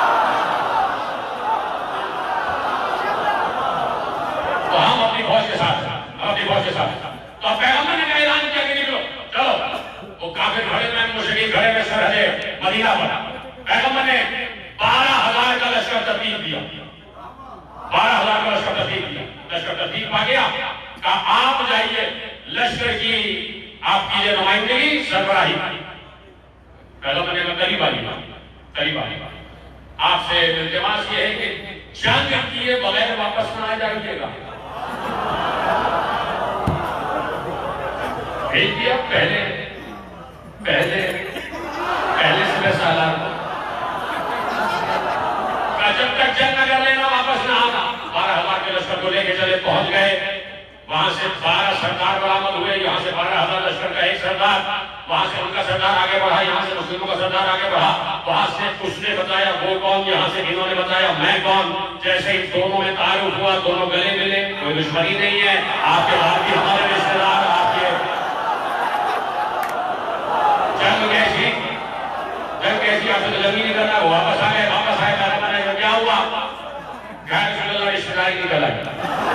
تو ہم اپنی فوج کے ساتھ ہیں، اپنی فوج کے ساتھ. تو اب پیغمبر نے اعلان کیا کہ نکلو چلو. وہ کافر کھڑے میں مشرکین کھڑے میں سرحد مدینہ پر. پیغمبر نے 12,000 کا لشکر ترتیب دیا. 12,000 کا لشکر ترتیب دیا. لشکر ترتیب پا گیا. کہا آپ جائیے لشکر کی آپ کی یہ نمائندگی سربراہی. پیغمبر نے کہا قریب آئی. آپ سے التماس یہ ہے کہ جنگ کیے بغیر واپس نہ آ جائیے گا. بھیج دیا پہلے سے میں سالار کا جب تک جنگ نہ کر لینا واپس نہ آنا. 12,000 کے لشکر کو لے کے چلے پہنچ گئے. وہاں سے 12 سردار برآمد ہوئے. یہاں سے 12,000 لشکر کا ایک سردار، وہاں سے ان کا سردار آگے بڑھا، یہاں سے مسلموں کا سردار آگے بڑھا. وہاں سے سے اس نے بتایا وہ کون، یہاں سے انہوں نے بتایا میں کون. جیسے ہی دونوں میں تعارف ہوا دونوں گلے ملے. کوئی دشمنی نہیں ہے، آپ کے بعد بھی ہمارے رشتے دار. آپ کے جنگ کیسی آپ سے تو جنگ ہی نہیں کرنا. واپس آ گئے کیا ہوا؟ رسول اللہ رشتے داری نکل آئی.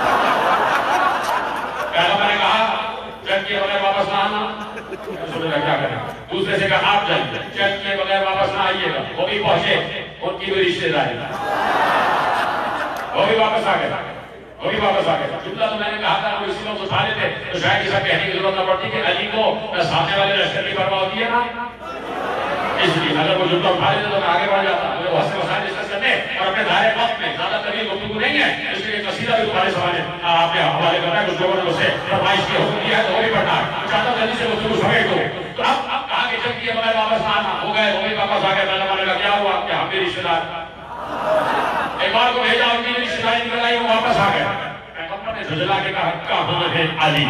پیغمبر نے کہا جنگ کیے بغیر واپس نہ آنا. رسول اللہ کیا کریں؟ دوسرے سے کہا آپ جنگ کیے بغیر واپس نہ آئیے گا. وہ بھی پہنچے، ان کی بھی رشتے داری، وہ بھی واپس آ گئے. جملہ تو میں نے کہا تھا وہ اسی وقت اٹھا لیتے تو شاید یہ سب کہنے کی ضرورت نہ پڑتی کہ علی کو سامنے والے لشکر کی پرواہ ہوتی ہے نا. اس لیے اگر وہ جملہ اٹھا لیتے تو میں آگے بڑھ جاتا. مجھے بہت سے مسائل ڈسکس کرنے اور اپنے دائرے وقت میں زیادہ طویل گفتگو نہیں ہے، اس لیے قصیدہ بھی تمہارے سامنے آپ کے حوالے کرنا ہے. کچھ لوگوں نے اسے فرمائش کی حکم دیا ہے تو وہ بھی پڑھنا ہے. چاہتا ہوں جلدی سے گفتگو سمیٹ دو. تو اب کہا کہ جب کیے بغیر واپس آنا ہو گئے، وہ بھی واپس آ گئے. میں نے کہا کیا ہوا کہ ہم بھی رشتے دار. ایک بار کو بھیجا ان کی رشتے داری نکل آئی، وہ واپس آ گئے. پیغمبر نے جھجلا کے کہا کہاں ہے علی؟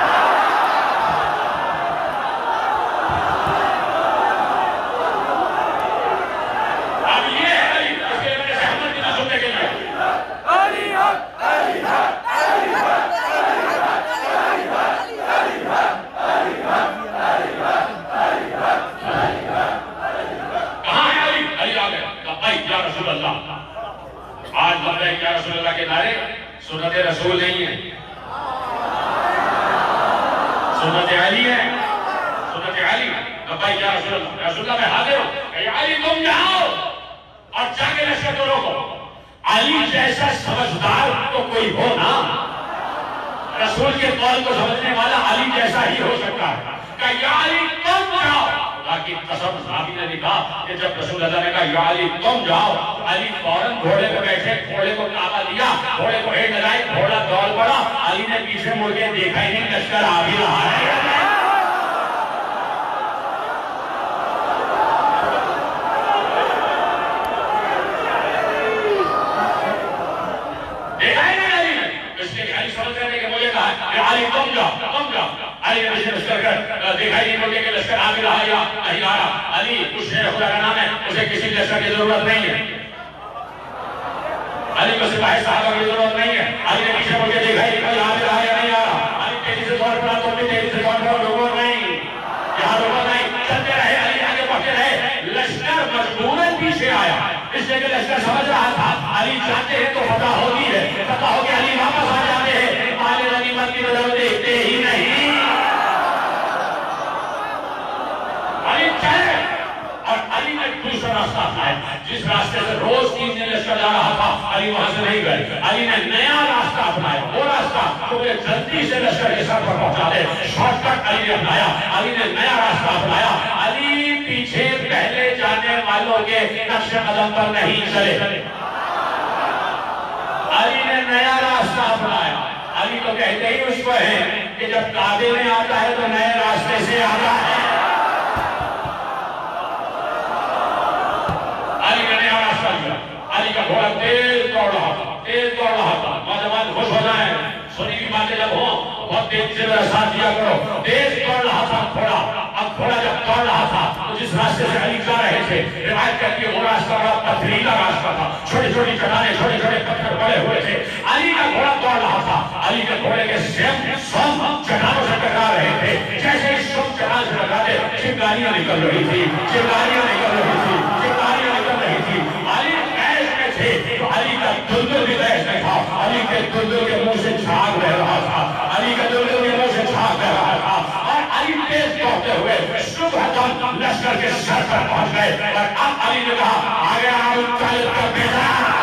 آج بندہ کیا رسول اللہ کے نعرے سنت رسول نہیں ہے، سنت علی ہے. سنت علی بھائی کیا رسول اللہ میں حاضر ہوں. علی تم جاؤ اور جا کے لشکر کو روکو. علی جیسا سمجھدار تو کوئی ہو نا، رسول کے قول کو سمجھنے والا علی جیسا ہی ہو سکتا ہے. کہ یا علی تم جاؤ. کی قسم صحابی نے لکھا کہ جب رسول اللہ نے کہا یا علی تم جاؤ، علی فوراً گھوڑے پہ بیٹھے، گھوڑے کو کعبہ دیا، گھوڑے کو ہیٹ لگائی، گھوڑا دوڑ پڑا. علی نے پیچھے مڑ کے دیکھا ہی نہیں لشکر آ بھی رہا ہے. دیکھا ہی نہیں علی نے. اس لیے علی سمجھ رہے کہ مجھے کہا کہ علی تم جاؤ. علی نے پیچھے لشکر کر دیکھا ہی نہیں مڑ کے کہ لشکر آ بھی رہا یا نہیں آ رہا. علی اس شیر خدا کا نام ہے، اسے کسی لشکر کی ضرورت نہیں ہے. علی کو سپاہی صحابہ کی ضرورت نہیں ہے. علی نے پیچھے مڑ کے دیکھا ہی کوئی آ بھی رہا یا نہیں آ رہا. علی تیزی سے دوڑ پڑا تو بھی تیزی سے دوڑ پڑا. لوگوں نہیں، یہاں لوگوں نہیں. چلتے رہے، علی آگے بڑھتے رہے. لشکر مجبوراً پیچھے آیا، اس لیے کہ لشکر سمجھ رہا تھا علی چاہتے ہیں تو فتح ہوگی ہے. فتح ہو کے علی واپس آ جاتے ہیں. مال غنیمت کی نظر دیکھتے ہی نہیں. علی چلے اور علی نے دوسرا راستہ اپنایا. جس راستے سے روز 3 دن لشکر جا رہا تھا علی وہاں سے نہیں گئے. علی نے نیا راستہ اپنایا. وہ راستہ تمہیں جلدی سے لشکر کے سر پر پہنچا دے، شارٹ کٹ علی نے اپنایا. علی نے نیا راستہ اپنایا. علی پیچھے پہلے جانے والوں کے نقش قدم پر نہیں چلے. علی نے نیا راستہ اپنایا. علی تو کہتے ہی اس کو ہے کہ جب کعبے میں آتا ہے تو نئے راستے سے آتا ہے. علی نے نیا راستہ لیا. علی کا گھوڑا تیز دوڑ رہا تھا. نوجوان خوش ہو جائیں، سنی کی باتیں جب ہوں بہت تیزی سے میرا ساتھ دیا کرو. تیز دوڑ رہا تھا گھوڑا. اب گھوڑا جب دوڑ رہا تھا تو جس راستے سے علی جا رہے تھے، روایت کہتی ہے وہ راستہ بڑا پتھریلا راستہ تھا. چھوٹی چھوٹی چٹانیں، چھوٹے چھوٹے پتھر پڑے ہوئے تھے. علی کا گھوڑا دوڑ رہا تھا. علی کے گھوڑے کے سم چٹانوں سے ٹکرا رہے تھے. جیسے ہی سم چٹان سے ٹکراتے چنگاریاں نکل رہی تھی. علی ایش میں تھے تو علی کا دلدل بھی ایش میں تھا. علی کے دلدل کے منہ سے جھاگ بہ رہا تھا. علی کے دلدل کے منہ سے جھاگ بہ رہا تھا. اور علی تیز دوڑتے ہوئے صبح لشکر کے سر پر پہنچ گئے. اور اب علی نے کہا آگے ابو طالب کا بیٹا.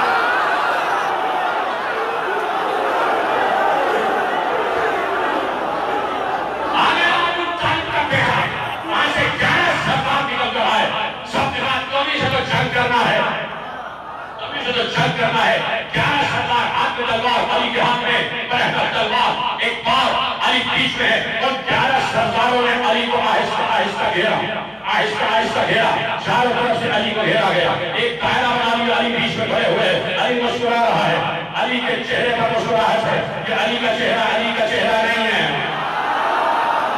جنگ کرنا ہے. 11 سردار ہاتھ میں تلوار، علی کے ہاتھ میں برہنہ تلوار. ایک بار علی بیچ میں ہے اور 11 سرداروں نے علی کو آہستہ آہستہ گھیرا. چاروں طرف سے علی کو گھیرا گیا. ایک دائرہ بنا لیا. علی بیچ میں کھڑے ہوئے. علی مسکرا رہا ہے. علی کے چہرے پر مسکراہٹ ہے. یہ علی کا چہرہ نہیں ہے.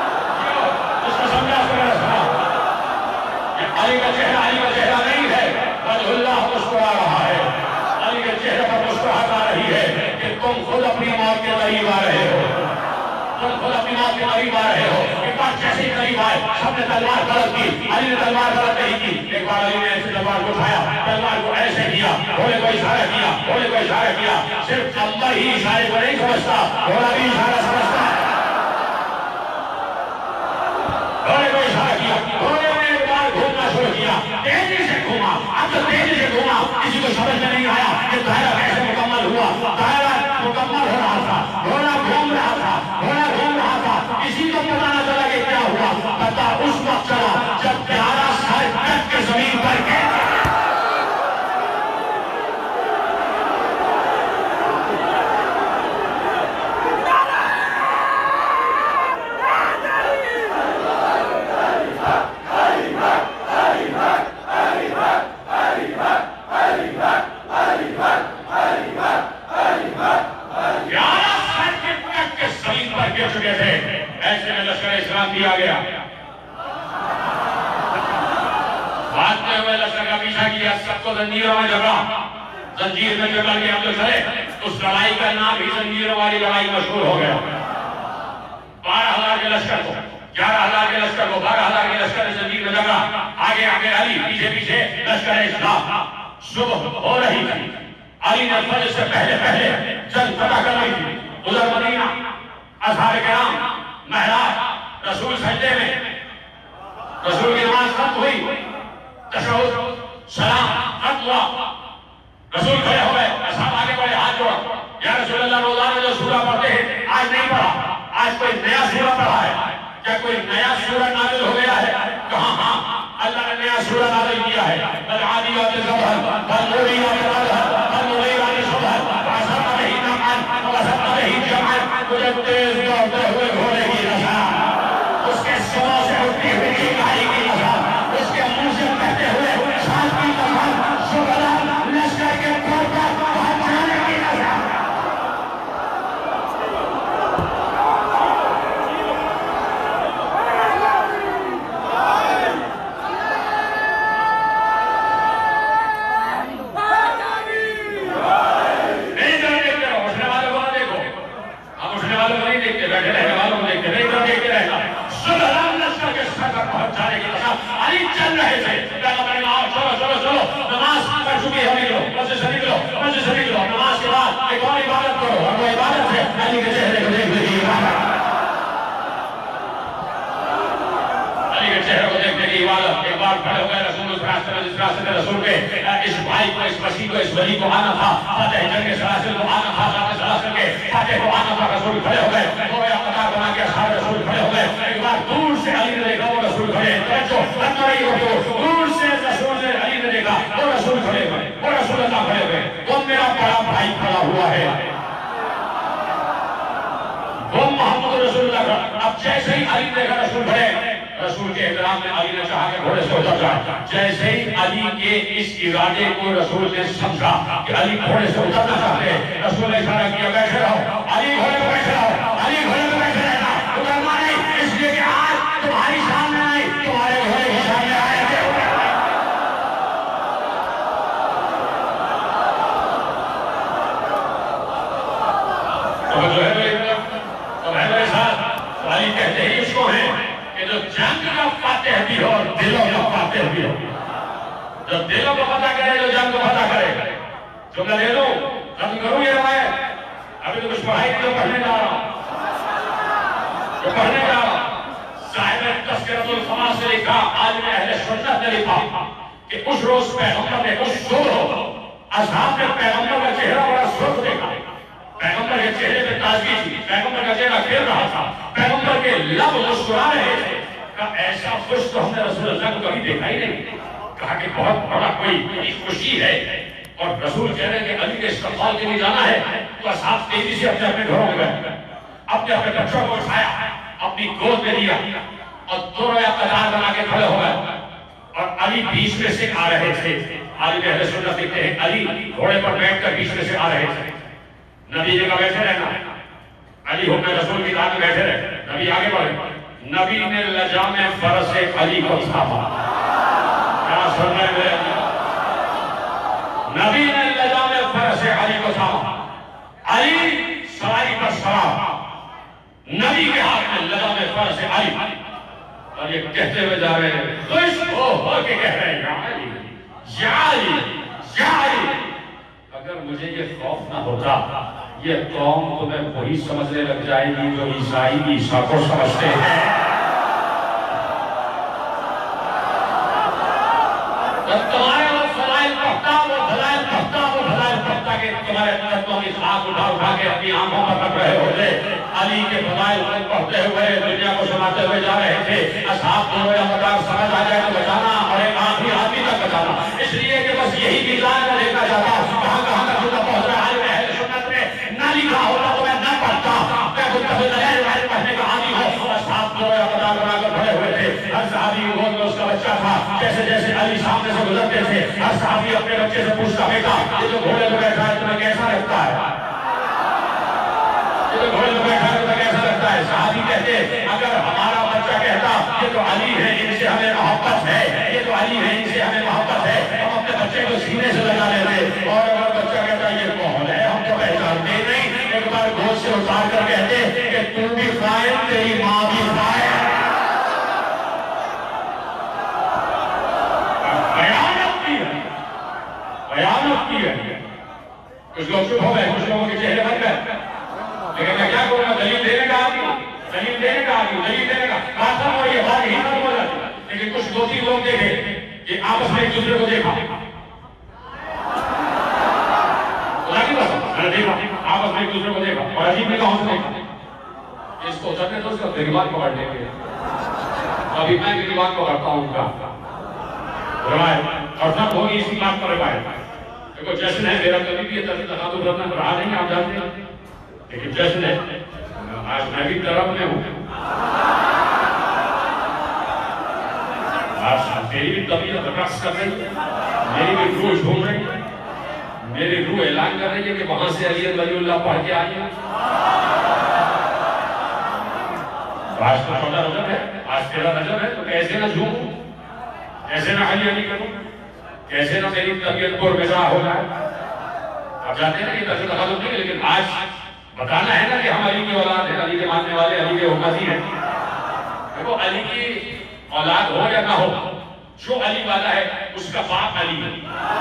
اس کو سمجھا، علی کا چہرہ نہیں ہے. کے قریب آ رہے ہو، خود اپنی موت کے قریب آ رہے ہو. ایک بار جیسے ہی قریب آئے سب نے تلوار غلط کی. علی نے تلوار غلط نہیں کی. ایک بار علی نے ایسے تلوار کو اٹھایا، تلوار کو ایسے کیا، گھوڑے کو اشارہ کیا، گھوڑے کو اشارہ کیا. صرف اندر ہی اشارے کو نہیں سمجھتا، گھوڑا بھی اشارہ سمجھتا ہے. گھوڑے کو اشارہ کیا، گھوڑے نے ایک بار گھومنا شروع کیا، تیزی سے گھوما. اب تو تیزی سے گھوما، کسی کو سمجھ میں نہیں آیا کہ دائرہ کیسے مکمل ہوا. دائرہ مکمل ہو رہا تھا، گھوڑا گھوم رہا تھا، گھوڑا گھوم رہا تھا. کسی کو پتہ نہ چلا کہ کیا ہوا. پتہ اس وقت چلا جب 11 سال تک کے زمین پر کے دیا گیا. بھاگتے ہوئے لشکر کا پیچھا کیا، سب کو زنجیروں میں جگڑا، زنجیر میں جگڑ کے ہم لوگ چلے. اس لڑائی کا نام ہی زنجیروں والی لڑائی مشہور ہو گیا. 12,000 کے لشکر کو، 11,000 کے لشکر کو، 12,000 کے لشکر نے زنجیر میں جگڑا. آگے آگے علی، پیچھے پیچھے لشکر اسلام. صبح ہو رہی تھی، علی نے فجر سے پہلے پہلے جنگ فتح کر لی تھی. ادھر مدینہ، اصحاب کرام محراب، رسول سجدے میں، رسول کی نماز ختم ہوئی، تشہد سلام ختم ہوا، رسول کھڑے ہو گئے، اصحاب آگے بڑھے، ہاتھ جوڑا. یا رسول اللہ روزانہ جو سورہ پڑھتے ہیں آج نہیں پڑھا، آج کوئی نیا سورہ پڑھا ہے کیا؟ کوئی نیا سورہ نازل ہو گیا ہے؟ کہاں؟ ہاں، اللہ نے نیا سورہ نازل کیا ہے. العادیات ضبحا فالموریات قدحا فالمغیرات صبحا فاثرن به نقعا فوسطن به جمعا. مجھے تیز دوڑتے ہوئے گھوڑے کی نشان، اس کے سروں سے اٹھتی ہوئی چنگاری کی نشان، اس کے منہ سے بہتے ہوئے سانس کی نشان، شہداء لشکر کے گھر پر پہنچ جانے کی نشان. بیٹھے رہنے والوں کو دیکھتے رہے، ادھر دیکھتے رہنا. سلام لشکر کے سر پر پہنچ جانے کی طرح علی چل رہے تھے. پیغمبر نے کہا چلو چلو چلو، نماز پڑھ چکی ہے، نکلو مسجد سے، نکلو مسجد سے، نکلو. نماز کے بعد ایک اور عبادت کرو، اور وہ عبادت ہے علی کے چہرے کو دیکھ لیجیے. علی کے چہرے کو دیکھنے کی عبادت. ایک بار کھڑے ہو گئے رسول اس راستے میں جس راستے میں رسول کے اس بھائی کو، اس مسیح کو، اس ولی کو آنا تھا، فاتح جنگ سلاسل کو آنا تھا، سلاسل کے فاتح کو آنا تھا. رسول کھڑے ہو گئے، ہو گیا قطار بنا کے اصحاب رسول کھڑے ہو گئے. ایک بار دور سے علی نے دیکھا وہ رسول کھڑے ہیں. دور سے رسول نے علی نے دیکھا وہ رسول کھڑے ہوئے، وہ رسول اللہ کھڑے ہوئے. وہ میرا بڑا بھائی کھڑا ہوا ہے، وہ محمد رسول اللہ کھڑا. اب جیسے ہی علی نے دیکھا رسول کھڑے، رسول کے احترام میں علی نے چاہا کہ گھوڑے سے اتر جائے. جیسے ہی علی کے اس ارادے کو رسول نے سمجھا کہ علی گھوڑے سے اترنا چاہتے ہیں، رسول نے اشارہ کیا بیٹھے رہو، علی گھوڑے پہ بیٹھے رہو، علی گھوڑے پہ بیٹھے رہنا، اترنا نہیں. اس لیے کہ آج تمہاری سامنے نہیں، تمہارے گھوڑے کے سامنے آئے تھے. تو جو ہے میرے ساتھ علی کہتے ہی اس کو ہیں کہ جو جنگ کا فاتح بھی ہو، دلوں کا فاتح بھی ہو. جو دلوں کو فتح کرے، جو جنگ کو فتح کرے. جملہ دے دوں، ختم کروں یہ روایت. ابھی تو کچھ پڑھائی نہیں، پڑھنے جا رہا ہوں، جو پڑھنے جا رہا ہوں. صاحب تذکرۃ الفماس سے لکھا، عالم اہل سنت نے لکھا کہ اس روز پیغمبر نے، اس صبح اصحاب نے پیغمبر کا چہرہ بڑا سرخ دیکھا. پیغمبر کے چہرے پہ تازگی تھی، پیغمبر کا چہرہ کھل رہا تھا، پیغمبر کے لب مسکرا رہے تھے. کہا ایسا خوش تو ہم نے رسول اللہ کو کبھی دیکھا ہی نہیں. کہا کہ بہت بڑا کوئی خوشی ہے. اور رسول کہہ رہے ہیں کہ علی کے استقبال کے لیے جانا ہے. تو اصحاب تیزی سے اپنے اپنے گھروں میں گئے، اپنے اپنے بچوں کو اٹھایا، اپنی گود میں لیا، اور دونوں یا قطار بنا کے کھڑے ہو گئے. اور علی بیچ میں سے آ رہے تھے. علی اہل سنت لکھتے ہیں علی گھوڑے پر بیٹھ کر بیچ میں سے آ رہے تھے. نبی جگہ بیٹھے رہنا، علی حکم رسول کی راہ میں بیٹھے رہے. نبی آگے بڑھے، نبی نے لجام فرس علی کو تھاما. کیا سن رہے ہیں؟ نبی نے لجام فرس علی کو تھاما. علی سواری پر شراب نبی کے ہاتھ میں لگام فرس علی، اور یہ کہتے ہوئے جا رہے ہیں، خوش ہو کے کہہ رہے ہیں یا علی یا علی یا علی۔ اگر مجھے یہ خوف نہ ہوتا، یہ قوم تمہیں وہی سمجھنے لگ جائے گی جو عیسائی عیسیٰ کو سمجھتے ہیں۔ تمہارے وہ فضائل پڑھتا، وہ دلائل پڑھتا، وہ دلائل پڑھتا کہ تمہارے قدموں کی خاک اٹھا اٹھا کے اپنی آنکھوں پر رکھ رہے ہوتے۔ علی کے فضائل پڑھتے ہوئے دنیا کو سناتے ہوئے جا رہے تھے۔ اصحاب کو یا مدار سمجھ آ جائے تو بچانا، اور ایک آخری آدمی تک بچانا، اس لیے کہ بس یہی میزان میں دیکھا جاتا۔ کہاں کہاں تک ہوتا پہنچ رہا ہے اہل سنت میں نہ لکھا ہوتا تو میں نہ پڑھتا۔ میں متفق غیر واحد پڑھنے کا عادی ہوں۔ اصحاب کو یا مدار بنا کر کھڑے ہوئے تھے، ہر صحابی کی گود میں اس کا بچہ تھا۔ جیسے جیسے علی سامنے سے گزرتے تھے، ہر صحابی اپنے بچے سے پوچھتا، بیٹا یہ جو گھوڑے پہ بیٹھا ہے تمہیں کیسا لگتا ہے؟ یہ جو گھوڑے پہ بیٹھا ہے تمہیں کیسا لگتا ہے؟ صحابی کہتے اگر ہمارا بچہ کہتا یہ تو علی ہے ان سے ہمیں محبت ہے، یہ تو علی ہے ان سے ہمیں محبت ہے، ہم اپنے بچے کو سینے سے لگا لیتے۔ اور اگر بچہ کہتا یہ کون ہے ہم تو پہچانتے نہیں، ایک بار گود سے اتار کر کہتے کہ تو بھی خائن تیری ماں بھی خائن۔ بیانت کی ہے۔ کچھ لوگ چپ ہو گئے، کچھ لوگوں کے چہرے بن گئے، لیکن میں کیا کروں گا؟ دلیل دینے کا آدمی ہوں، دلیل دینے کا آدمی ہوں، دلیل دینے کا خاتم، اور یہ بات ہی ختم ہو جاتی ہے۔ لیکن کچھ دو تین لوگ دیکھے کہ آپس میں ایک دوسرے کو دیکھا، میں نے دیکھا آپس میں ایک دوسرے کو دیکھا، اور عجیب نگاہوں سے دیکھا۔ اس کو اترنے تو اس کا گریبان پکڑ لیں گے، ابھی میں گریبان پکڑتا ہوں ان کا روایت، اور سب ہوگی اسی بات پر روایت۔ دیکھو جشن ہے، میرا کبھی بھی یہ تقاضا کرنا رہا نہیں، آپ جانتے ہیں، لیکن جشن ہے، آج میں بھی طرف میں ہوں، آج میری بھی طبیعت رقص کر رہی ہے، میری بھی روح جھوم رہی ہے، میری روح اعلان کر رہی ہے کہ وہاں سے علی ولی اللہ پڑھ کے آئیے۔ آج تو 14 رجب ہے، آج 13 رجب ہے، تو کیسے نہ جھوموں، کیسے نہ علی علی کروں، کیسے نہ میری طبیعت پر مزاح ہو جائے۔ آپ جانتے ہیں نا یہ طرز تخلق نہیں ہے، لیکن آج بتانا ہے نا کہ ہم علی کی اولاد ہیں، علی کے ماننے والے، علی کے امتی ہیں۔ دیکھو علی کی اولاد ہو یا نہ ہو، جو علی والا ہے اس کا باپ علی ہے۔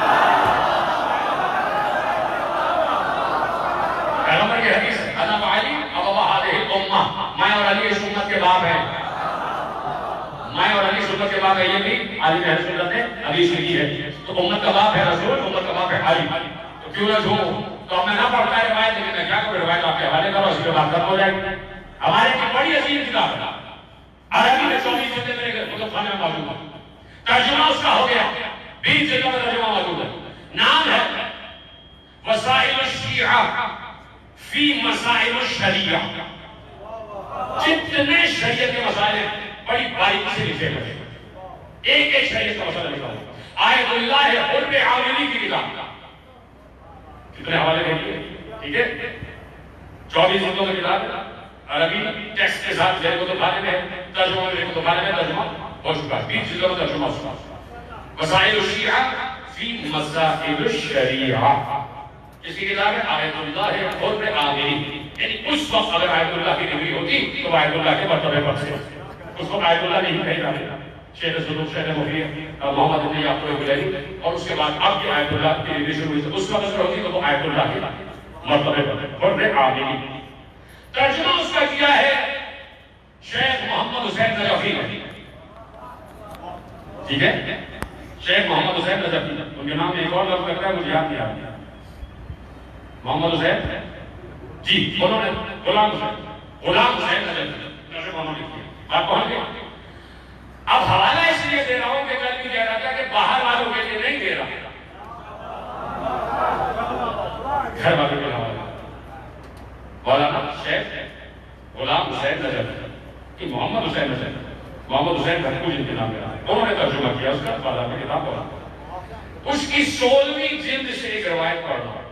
پیغمبر کی حدیث ہے، انا وعلی ابوا هذه الامه، میں اور علی اس امت کے باپ ہیں، میں اور علی سنت کے باپ ہے۔ یہ بھی علی اہل سنت نے حدیث لکھی ہے، تو امت کا باپ ہے رسول، امت کا باپ ہے علی، تو کیوں نہ جھوموں؟ تو میں نہ پڑھتا ہے روایت، لیکن میں کیا کروں، روایت آپ کے حوالے کرو، اس کے بعد ختم ہو جائے گی۔ ہمارے کی بڑی عظیم کتاب ہے، عربی میں 24 جلدیں میرے کتب خانے میں موجود ہے، ترجمہ اس کا ہو گیا، 20 جلدوں میں ترجمہ موجود ہے۔ نام ہے وسائل الشیعہ فی مسائل الشریعہ۔ جتنے شریعت کے مسائل ہیں بڑی باریکی سے لکھے ہوئے، ایک ایک شریعت کا مسئلہ لکھا ہوا۔ آیت اللہ حر عاملی کی کتاب، کتنے حوالے دیکھیے، ٹھیک ہے، 24 جلدوں میں کتاب ہے، عربی ٹیکسٹ کے ساتھ میرے کو تو کھانے میں ترجمہ، میرے کو تو کھانے میں ترجمہ ہو چکا ہے، 20 جلدوں میں ترجمہ ہو چکا ہے۔ وسائل الشیعہ فی مسائل الشریعہ، اس کی کتاب ہے آیت اللہ حر عاملی، یعنی اس وقت اگر آیت اللہ کی ڈگری ہوتی تو آیت اللہ کے مرتبے پر سے، اس وقت آیت اللہ نہیں کہیں جاتے، شیخ صدوق، شیخ مفید، محمد بن یعقوب الحلیری، اور اس کے بعد اب کی آیت اللہ کی ڈگری شروع ہوئی، تو اس وقت ہوتی تو وہ آیت اللہ کے مرتبے پر حر عاملی۔ ترجمہ اس کا کیا ہے شیخ محمد حسین نجفی نے، ٹھیک ہے، شیخ محمد حسین نجفی، ان کے نام میں ایک اور لفظ لگتا ہے مجھے یاد نہیں آ رہا، محمد حسین جی، انہوں نے غلام حسین نجفی آپ پہنچ گئے۔ اب حوالہ اس لیے دے رہا ہوں کہ کل بھی کہہ رہا تھا کہ باہر والوں کے لیے نہیں دے رہا، گھر والوں کے حوالے مولانا شیخ غلام حسین نجفی کہ محمد حسین نجفی، محمد حسین بھٹکو جن کے نام میں آئے، انہوں نے ترجمہ کیا اس کا، بعد میں کتاب پڑھا، اس کی 16ویں جلد سے ایک روایت پڑھ رہا،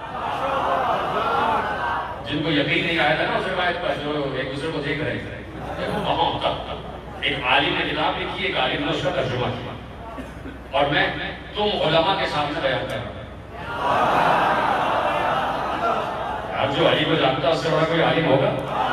جن کو یقین نہیں آیا تھا نا اس روایت پر، جو ایک دوسرے کو دیکھ رہے تھے، دیکھو وہاں تک ایک عالم نے کتاب لکھی، ایک عالم نے اس کا ترجمہ کیا، اور میں تم علماء کے سامنے بیان کر رہا ہوں۔ جو علی کو جانتا اس سے بڑا کوئی عالم ہوگا؟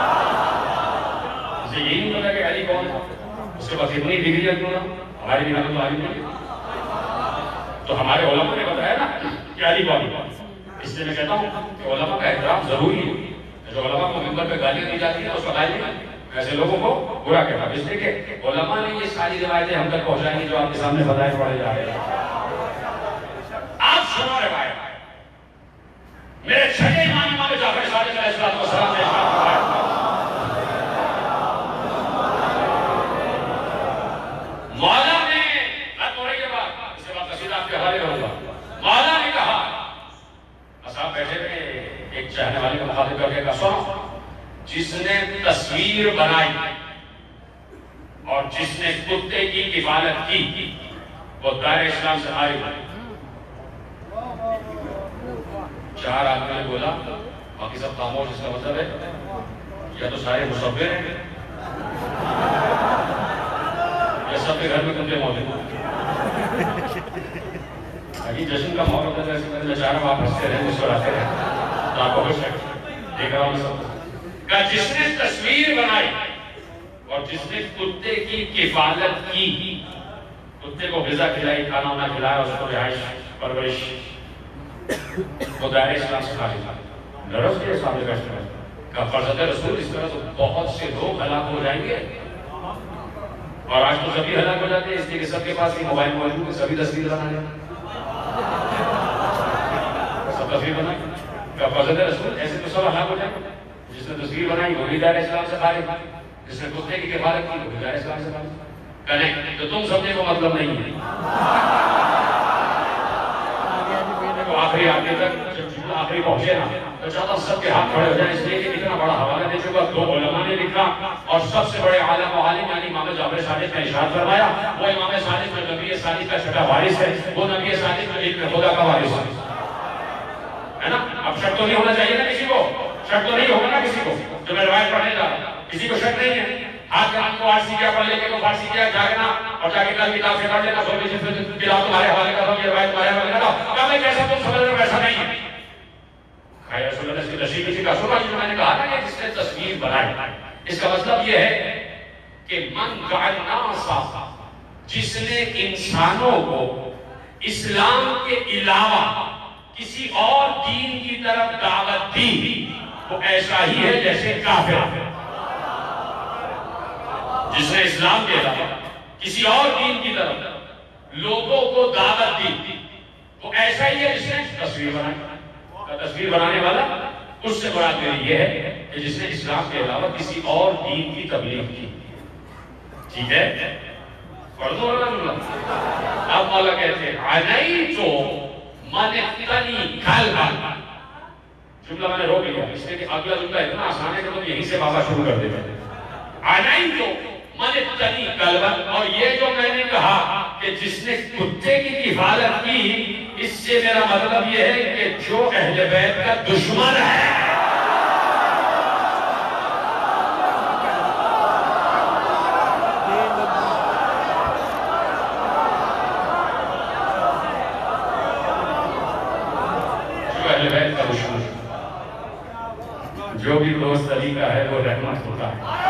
اسے یہی نہیں پتا کہ علی کون ہے، اس کے پاس اتنی ڈگری ہے کیوں نہ، ہماری بھی تو عالم نہیں، تو ہمارے علماء نے بتایا نا کہ علی کون ہے. اس لیے میں کہتا ہوں کہ علماء کا احترام ضروری ہے. جو علماء کو منبر پہ گالیاں دی جاتی ہیں اس وقت ایسے لوگوں کو برا کہتا ہے، اس لیے کہ علماء نے یہ ساری روایتیں ہم تک پہنچائیں گی جو آپ کے سامنے فضائل پڑھے جا رہے ہیں. آپ سنو روایت، میرے چھٹے امام امام جعفر صادق علیہ السلام نے ارشاد فرمایا، مولا نے رات ہو رہی ہے بات، اس کے بعد قصیدہ آپ کے حوالے کروں گا. مولا نے کہا، اصحاب بیٹھے تھے، ایک چاہنے والے کو مخاطب کر کے کہا، سنو، جس نے تصویر بنائی اور جس نے کتے کی کفالت کی وہ دائرہ اسلام سے خارج ہے. چار آدمی نے بولا، باقی سب خاموش. اس کا مطلب ہے یا تو سارے مصور ہیں یا سب کے گھر میں کتے موجود ہیں. ابھی جشن کا ماحول ہوتا ہے، ایسے نچارہ آپ ہنستے رہے، مسکراتے رہے، تو آپ کو خوش ہے. دیکھ رہا ہوں سب کہ جس نے تصویر بنائی اور جس نے کتے کی کفالت کی، کتے کو غذا کھلائی، کھانا وانا کھلایا، اس کو رہائش پرورش، وہ دائرہ اسلام سے خارج ہے. لڑس کے سامنے بیٹھتے ہیں کہ فرزند رسول اس طرح تو بہت سے لوگ ہلاک ہو جائیں گے. اور آج تو سبھی ہلاک ہو جاتے ہیں اس لیے کہ سب کے پاس یہ موبائل موجود ہے، سبھی تصویر بنانے سب تصویر بنائیں کہ فرزند رسول ایسے تو سب ہلاک ہو جائیں گے. جس نے تصویر بنائی وہ بھی دائرہ اسلام سے خارج ہے، جس نے کتے کی کفالت کی وہ بھی دائرہ اسلام سے خارج ہے. تو تم سمجھے کو مطلب نہیں ہے. تو آخری آگے تک جب آخری پہنچے نا تو چاہتا ہوں سب کے ہاتھ کھڑے ہو جائیں، اس لیے کہ اتنا بڑا حوالہ دے چکا. دو علماء نے لکھا اور سب سے بڑے عالم و عالم یعنی امام جعفر صادق نے ارشاد فرمایا، وہ امام صادق میں نبی صادق کا چھٹا وارث ہے، وہ نبی صادق میں علم خدا کا وارث ہے نا. اب شک تو نہیں ہونا چاہیے نا کسی کو، شک تو نہیں ہوگا نا کسی کو جو میں روایت پڑھنے جا رہا ہوں، کسی کو شک نہیں ہے. ہاتھ قرآن کو فارسی کیا پڑھ لے کے تو فارسی کیا جاگنا اور جا کے کل کتاب سے پڑھ لینا، سو بھی کتاب تمہارے حوالے کرتا ہوں، یہ روایت تمہارے حوالے کرتا ہوں. کیا میں کیسا تم سمجھ رہے ہو ویسا نہیں ہے. خیر رسول اللہ کی تشریح کسی کا سنا جو میں نے کہا نا کہ جس نے تصویر بنائی، اس کا مطلب یہ ہے کہ من جعل الناس، جس نے انسانوں کو اسلام کے علاوہ کسی اور دین کی طرف دعوت دی وہ ایسا ہی ہے جیسے کافر. جس نے اسلام کے علاوہ کسی اور دین کی طرف لوگوں کو دعوت دی وہ ایسا ہی ہے جس نے تصویر بنائی. تصویر بنانے والا اس سے مراد میری یہ ہے کہ جس نے اسلام کے علاوہ کسی اور دین کی تبلیغ کی. ٹھیک ہے، پڑھ دو اللہ. اب مولا کہتے ہیں عَنَيْتُ مَنِ اقْتَنِي كَلْبًا. جملہ میں نے روک لیا اس لیے کہ اگلا جملہ اتنا آسان ہے کہ تم یہیں سے بابا شروع کر دیتے ہیں. عَنَيْتُ مَنِ اقْتَنِي كَلْبًا. اور یہ جو میں نے کہا کہ جس نے کتے کی کفالت کی، اس سے میرا مطلب یہ ہے کہ جو اہل بیت کا دشمن ہے، جو اہل بیت کا دشمن، جو بھی دوست علی کا ہے وہ رحمت ہوتا ہے،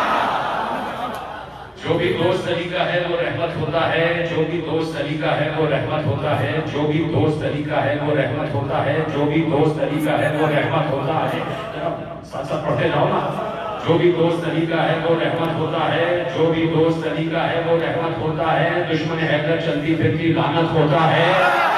جو بھی دوست علی کا ہے وہ رحمت ہوتا ہے، جو بھی دوست علی کا ہے وہ رحمت ہوتا ہے، جو بھی دوست علی کا ہے وہ رحمت ہوتا ہے، جو بھی دوست علی کا ہے وہ رحمت ہوتا ہے. ساتھ ساتھ پڑھتے جاؤ نا. جو بھی دوست علی کا ہے وہ رحمت ہوتا ہے، جو بھی دوست علی کا ہے وہ رحمت ہوتا ہے، دشمن حیدر چلتی پھرتی لعنت ہوتا ہے.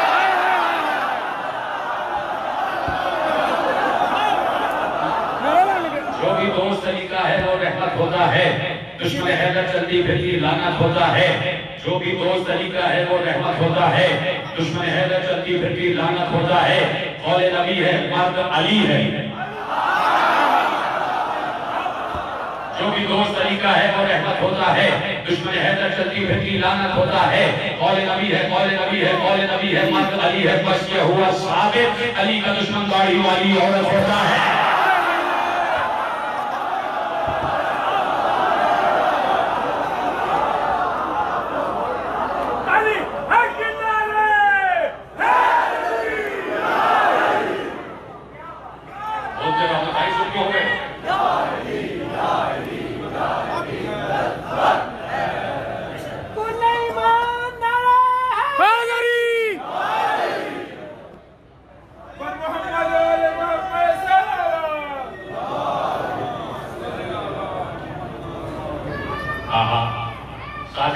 جو بھی دوست علی کا ہے وہ رحمت ہوتا ہے، دشمن حیدر چلتی پھرتی لعنت ہوتا ہے. جو بھی دوست علی کا ہے وہ رحمت ہوتا ہے، دشمن حیدر چلتی پھرتی لعنت ہوتا ہے. قول نبی ہے، مرد علی ہے. جو بھی دوست علی کا ہے وہ رحمت ہوتا ہے، دشمن حیدر چلتی پھرتی لعنت ہوتا ہے. قول نبی ہے، قول نبی ہے، قول نبی ہے، مرد علی ہے. بس یہ ہوا ثابت، علی کا دشمن داڑھی والی عورت ہوتا ہے.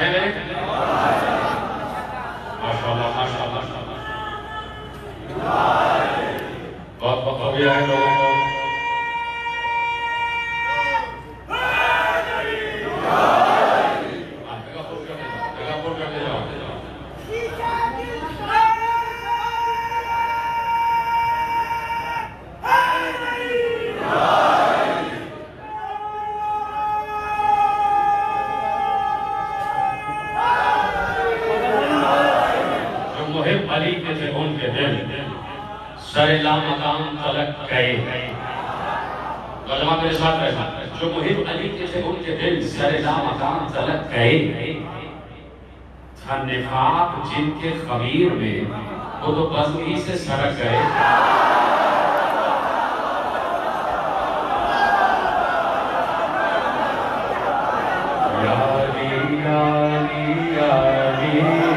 ہیں میرے؟ ماشاءاللہ ماشاءاللہ بہت بہت ہو گیا ہے لوگوں کو. علی کے تھے ان کے دل سر لامکان تلک گئے. علماء میرے ساتھ رہنا. جو محب علی کے تھے ان کے دل سر لامکان تلک گئے. تھا نفاق جن کے خمیر میں وہ تو بزمی سے سرک گئے. یا علی یا علی یا علی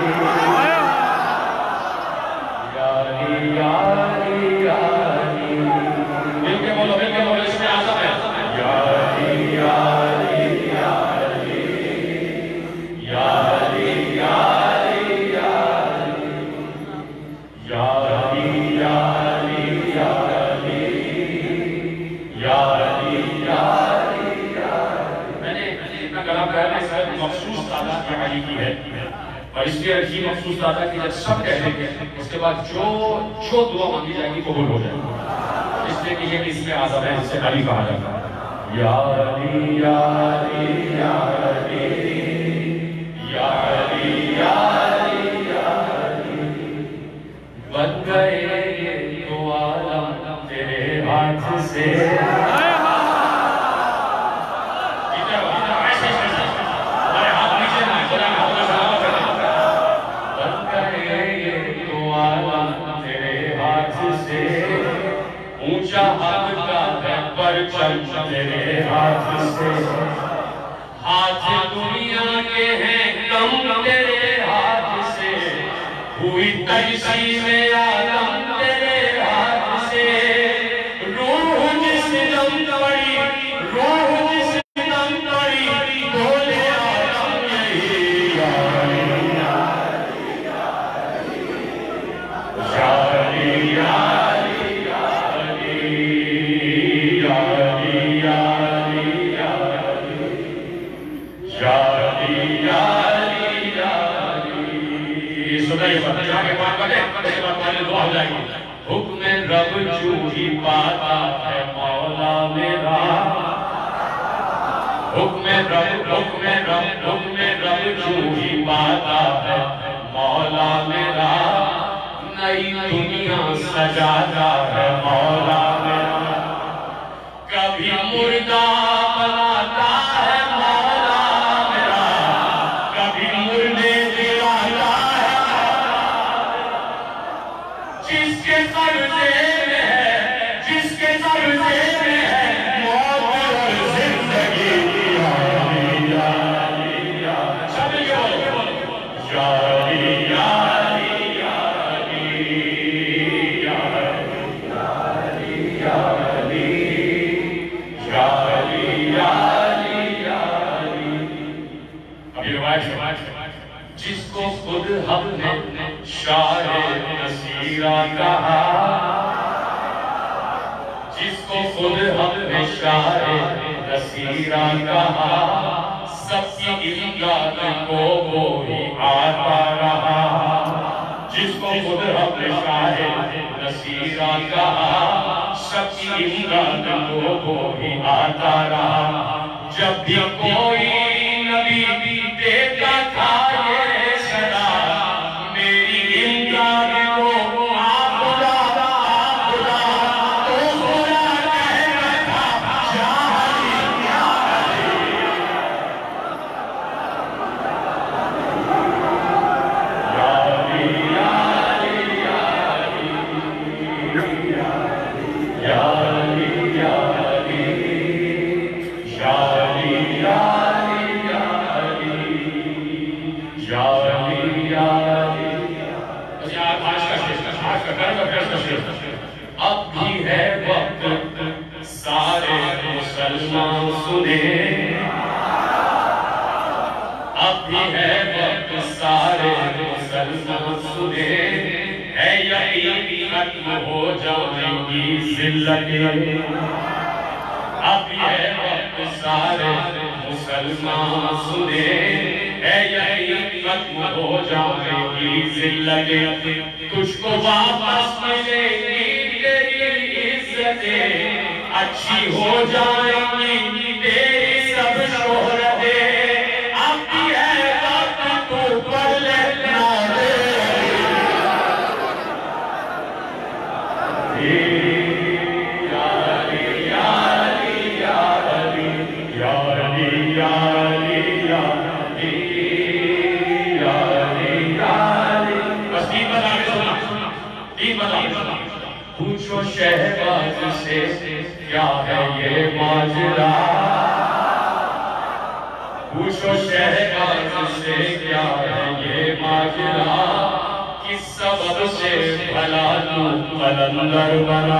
اور اس لیے عجیب مخصوص دادا کہ جب سب کہتے ہیں اس کے بعد جو دعا مانگی جائے گی قبول ہو جائے گی. اس لیے کہ یہ اس میں اعظم ہے جسے علی کہا جاتا ہے. یا علی یا علی یا علی یا علی یا علی یا علی بن گئے یہ دو عالم تیرے ہاتھ سے. تیرے ہاتھ سے ہاتھ دنیا کے ہیں کم تیرے ہاتھ سے ہوئی تجسیم عالم تیرے ہاتھ سے. روح جس دم پڑی روح جس دم پڑی بولے عالم یہی یا علی یا علی یا حکم رب جو ہی پاتا ہے مولا میرا. حکم رب جو ہی پاتا ہے مولا میرا. نئی دنیا سجاتا ہے مولا میرا. کبھی مردہ بناتا ہے مولا میرا. کبھی مردے دلاتا ہے جس کے قبضے میں ہے جس کے قبضے میں ہے موت اور زندگی. یا علی یا علی یا علی یا علی یا علی یا علی یا علی یا علی یا علی یا علی یا علی. ابھی روایت جس کو خود ہم نے شاہ نصیرہ کہا. جس کو خود ہم نے شاہ نصیرہ کہا. سب کی امداد کو وہی آتا رہا. جس کو خود ہم نے شاہ نصیرہ کہا. سب کی امداد کو وہی آتا رہا. جب بھی کوئی نبی دیتا تھا یہ صدا میری امداد کو آپ خدا تو خدا کہتا تھا یا علی یا علی یا علی یا علی یا علی یا علی یا علی یا اب بھی ہے وقت سارے مسلمان سنے. اب بھی ہے مسلمان سنے ہے یقین ختم ہو جائیں گی ذلتیں اب یہ وقت سارے مسلمان سنے ہے یقین ختم ہو جائیں گی ذلتیں تجھ کو واپس ملے گی تیری عزتیں اچھی ہو جائیں گی تیری سب شہرتیں اب بھی ہے وقت تو پر لینا دے پوچھو شہباز سے کیا ہے یہ ماجرا پوچھو شہباز سے کیا ہے یہ ماجرا کس سبب سے بھلا تو قلندر بنا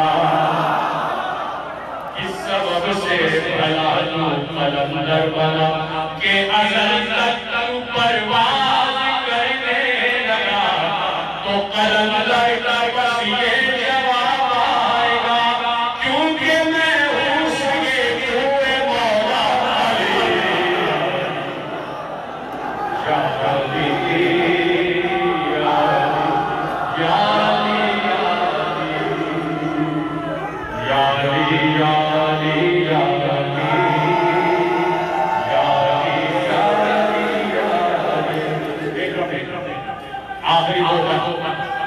کس سبب سے بھلا تو قلندر بنا کہ ازل تک تو پرواز کرنے لگا تو قلندر کا بس یہ جواب آئے گا کیونکہ میں ہوں سگے کوئے مولا علی یا علی یا علی یا علی یا علی یا علی آخری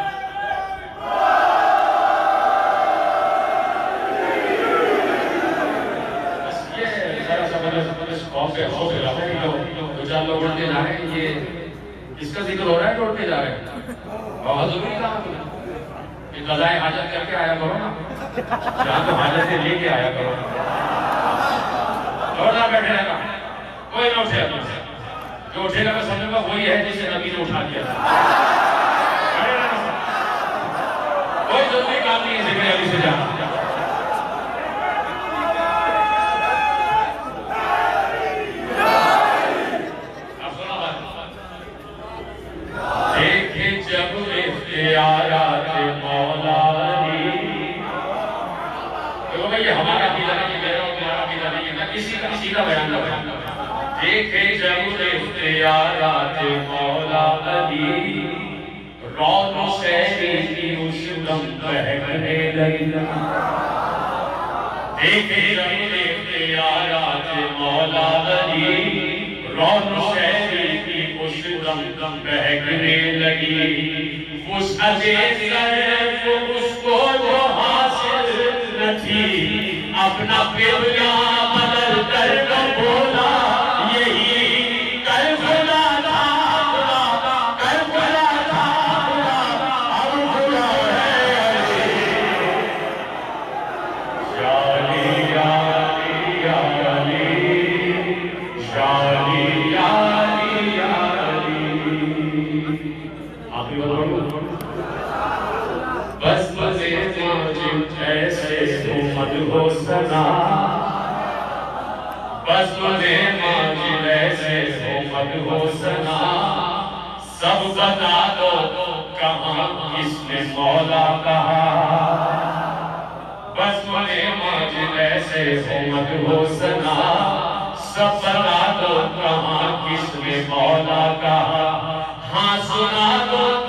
دو چار لوگ اڑتے جا رہے ہیں یہ اس کا ذکر ہو رہا ہے کہ اڑتے جا رہے ہیں بہت ضروری کام کہ قضائے حاجت کر کے آیا کرو نا جہاں تو حاجت سے لے کے آیا کرو اور نہ بیٹھے رہنا کوئی نہ اٹھے جو اٹھے گا میں سمجھوں گا وہی ہے جسے نبی نے اٹھا دیا کوئی ضروری کام نہیں ہے ذکر علی سے جانا دیکھے جب اختیارات مولا علی رون شہری کی اس دم بہکنے لگی دیکھے جب اختیارات مولا علی رون شہری کی اس دم بہکنے لگی اس عزیز طرف اس کو جو حاصل نہ تھی اپنا قبلہ بدل کر بولا یہی کربلا تھا کربلا تھا اب خدا ہے یا علی یا علی یا علی یا علی یا علی یا علی آخری بات بس مزے ماجد ایسے محمد ہو سنا بس مزے ماجد ایسے محمد ہو سنا سب بتا دو کہاں کس نے مولا کہا بس مزے ماجد ایسے محمد ہو سنا سب بتا دو کہاں کس نے مولا کہا ہاں سنا دو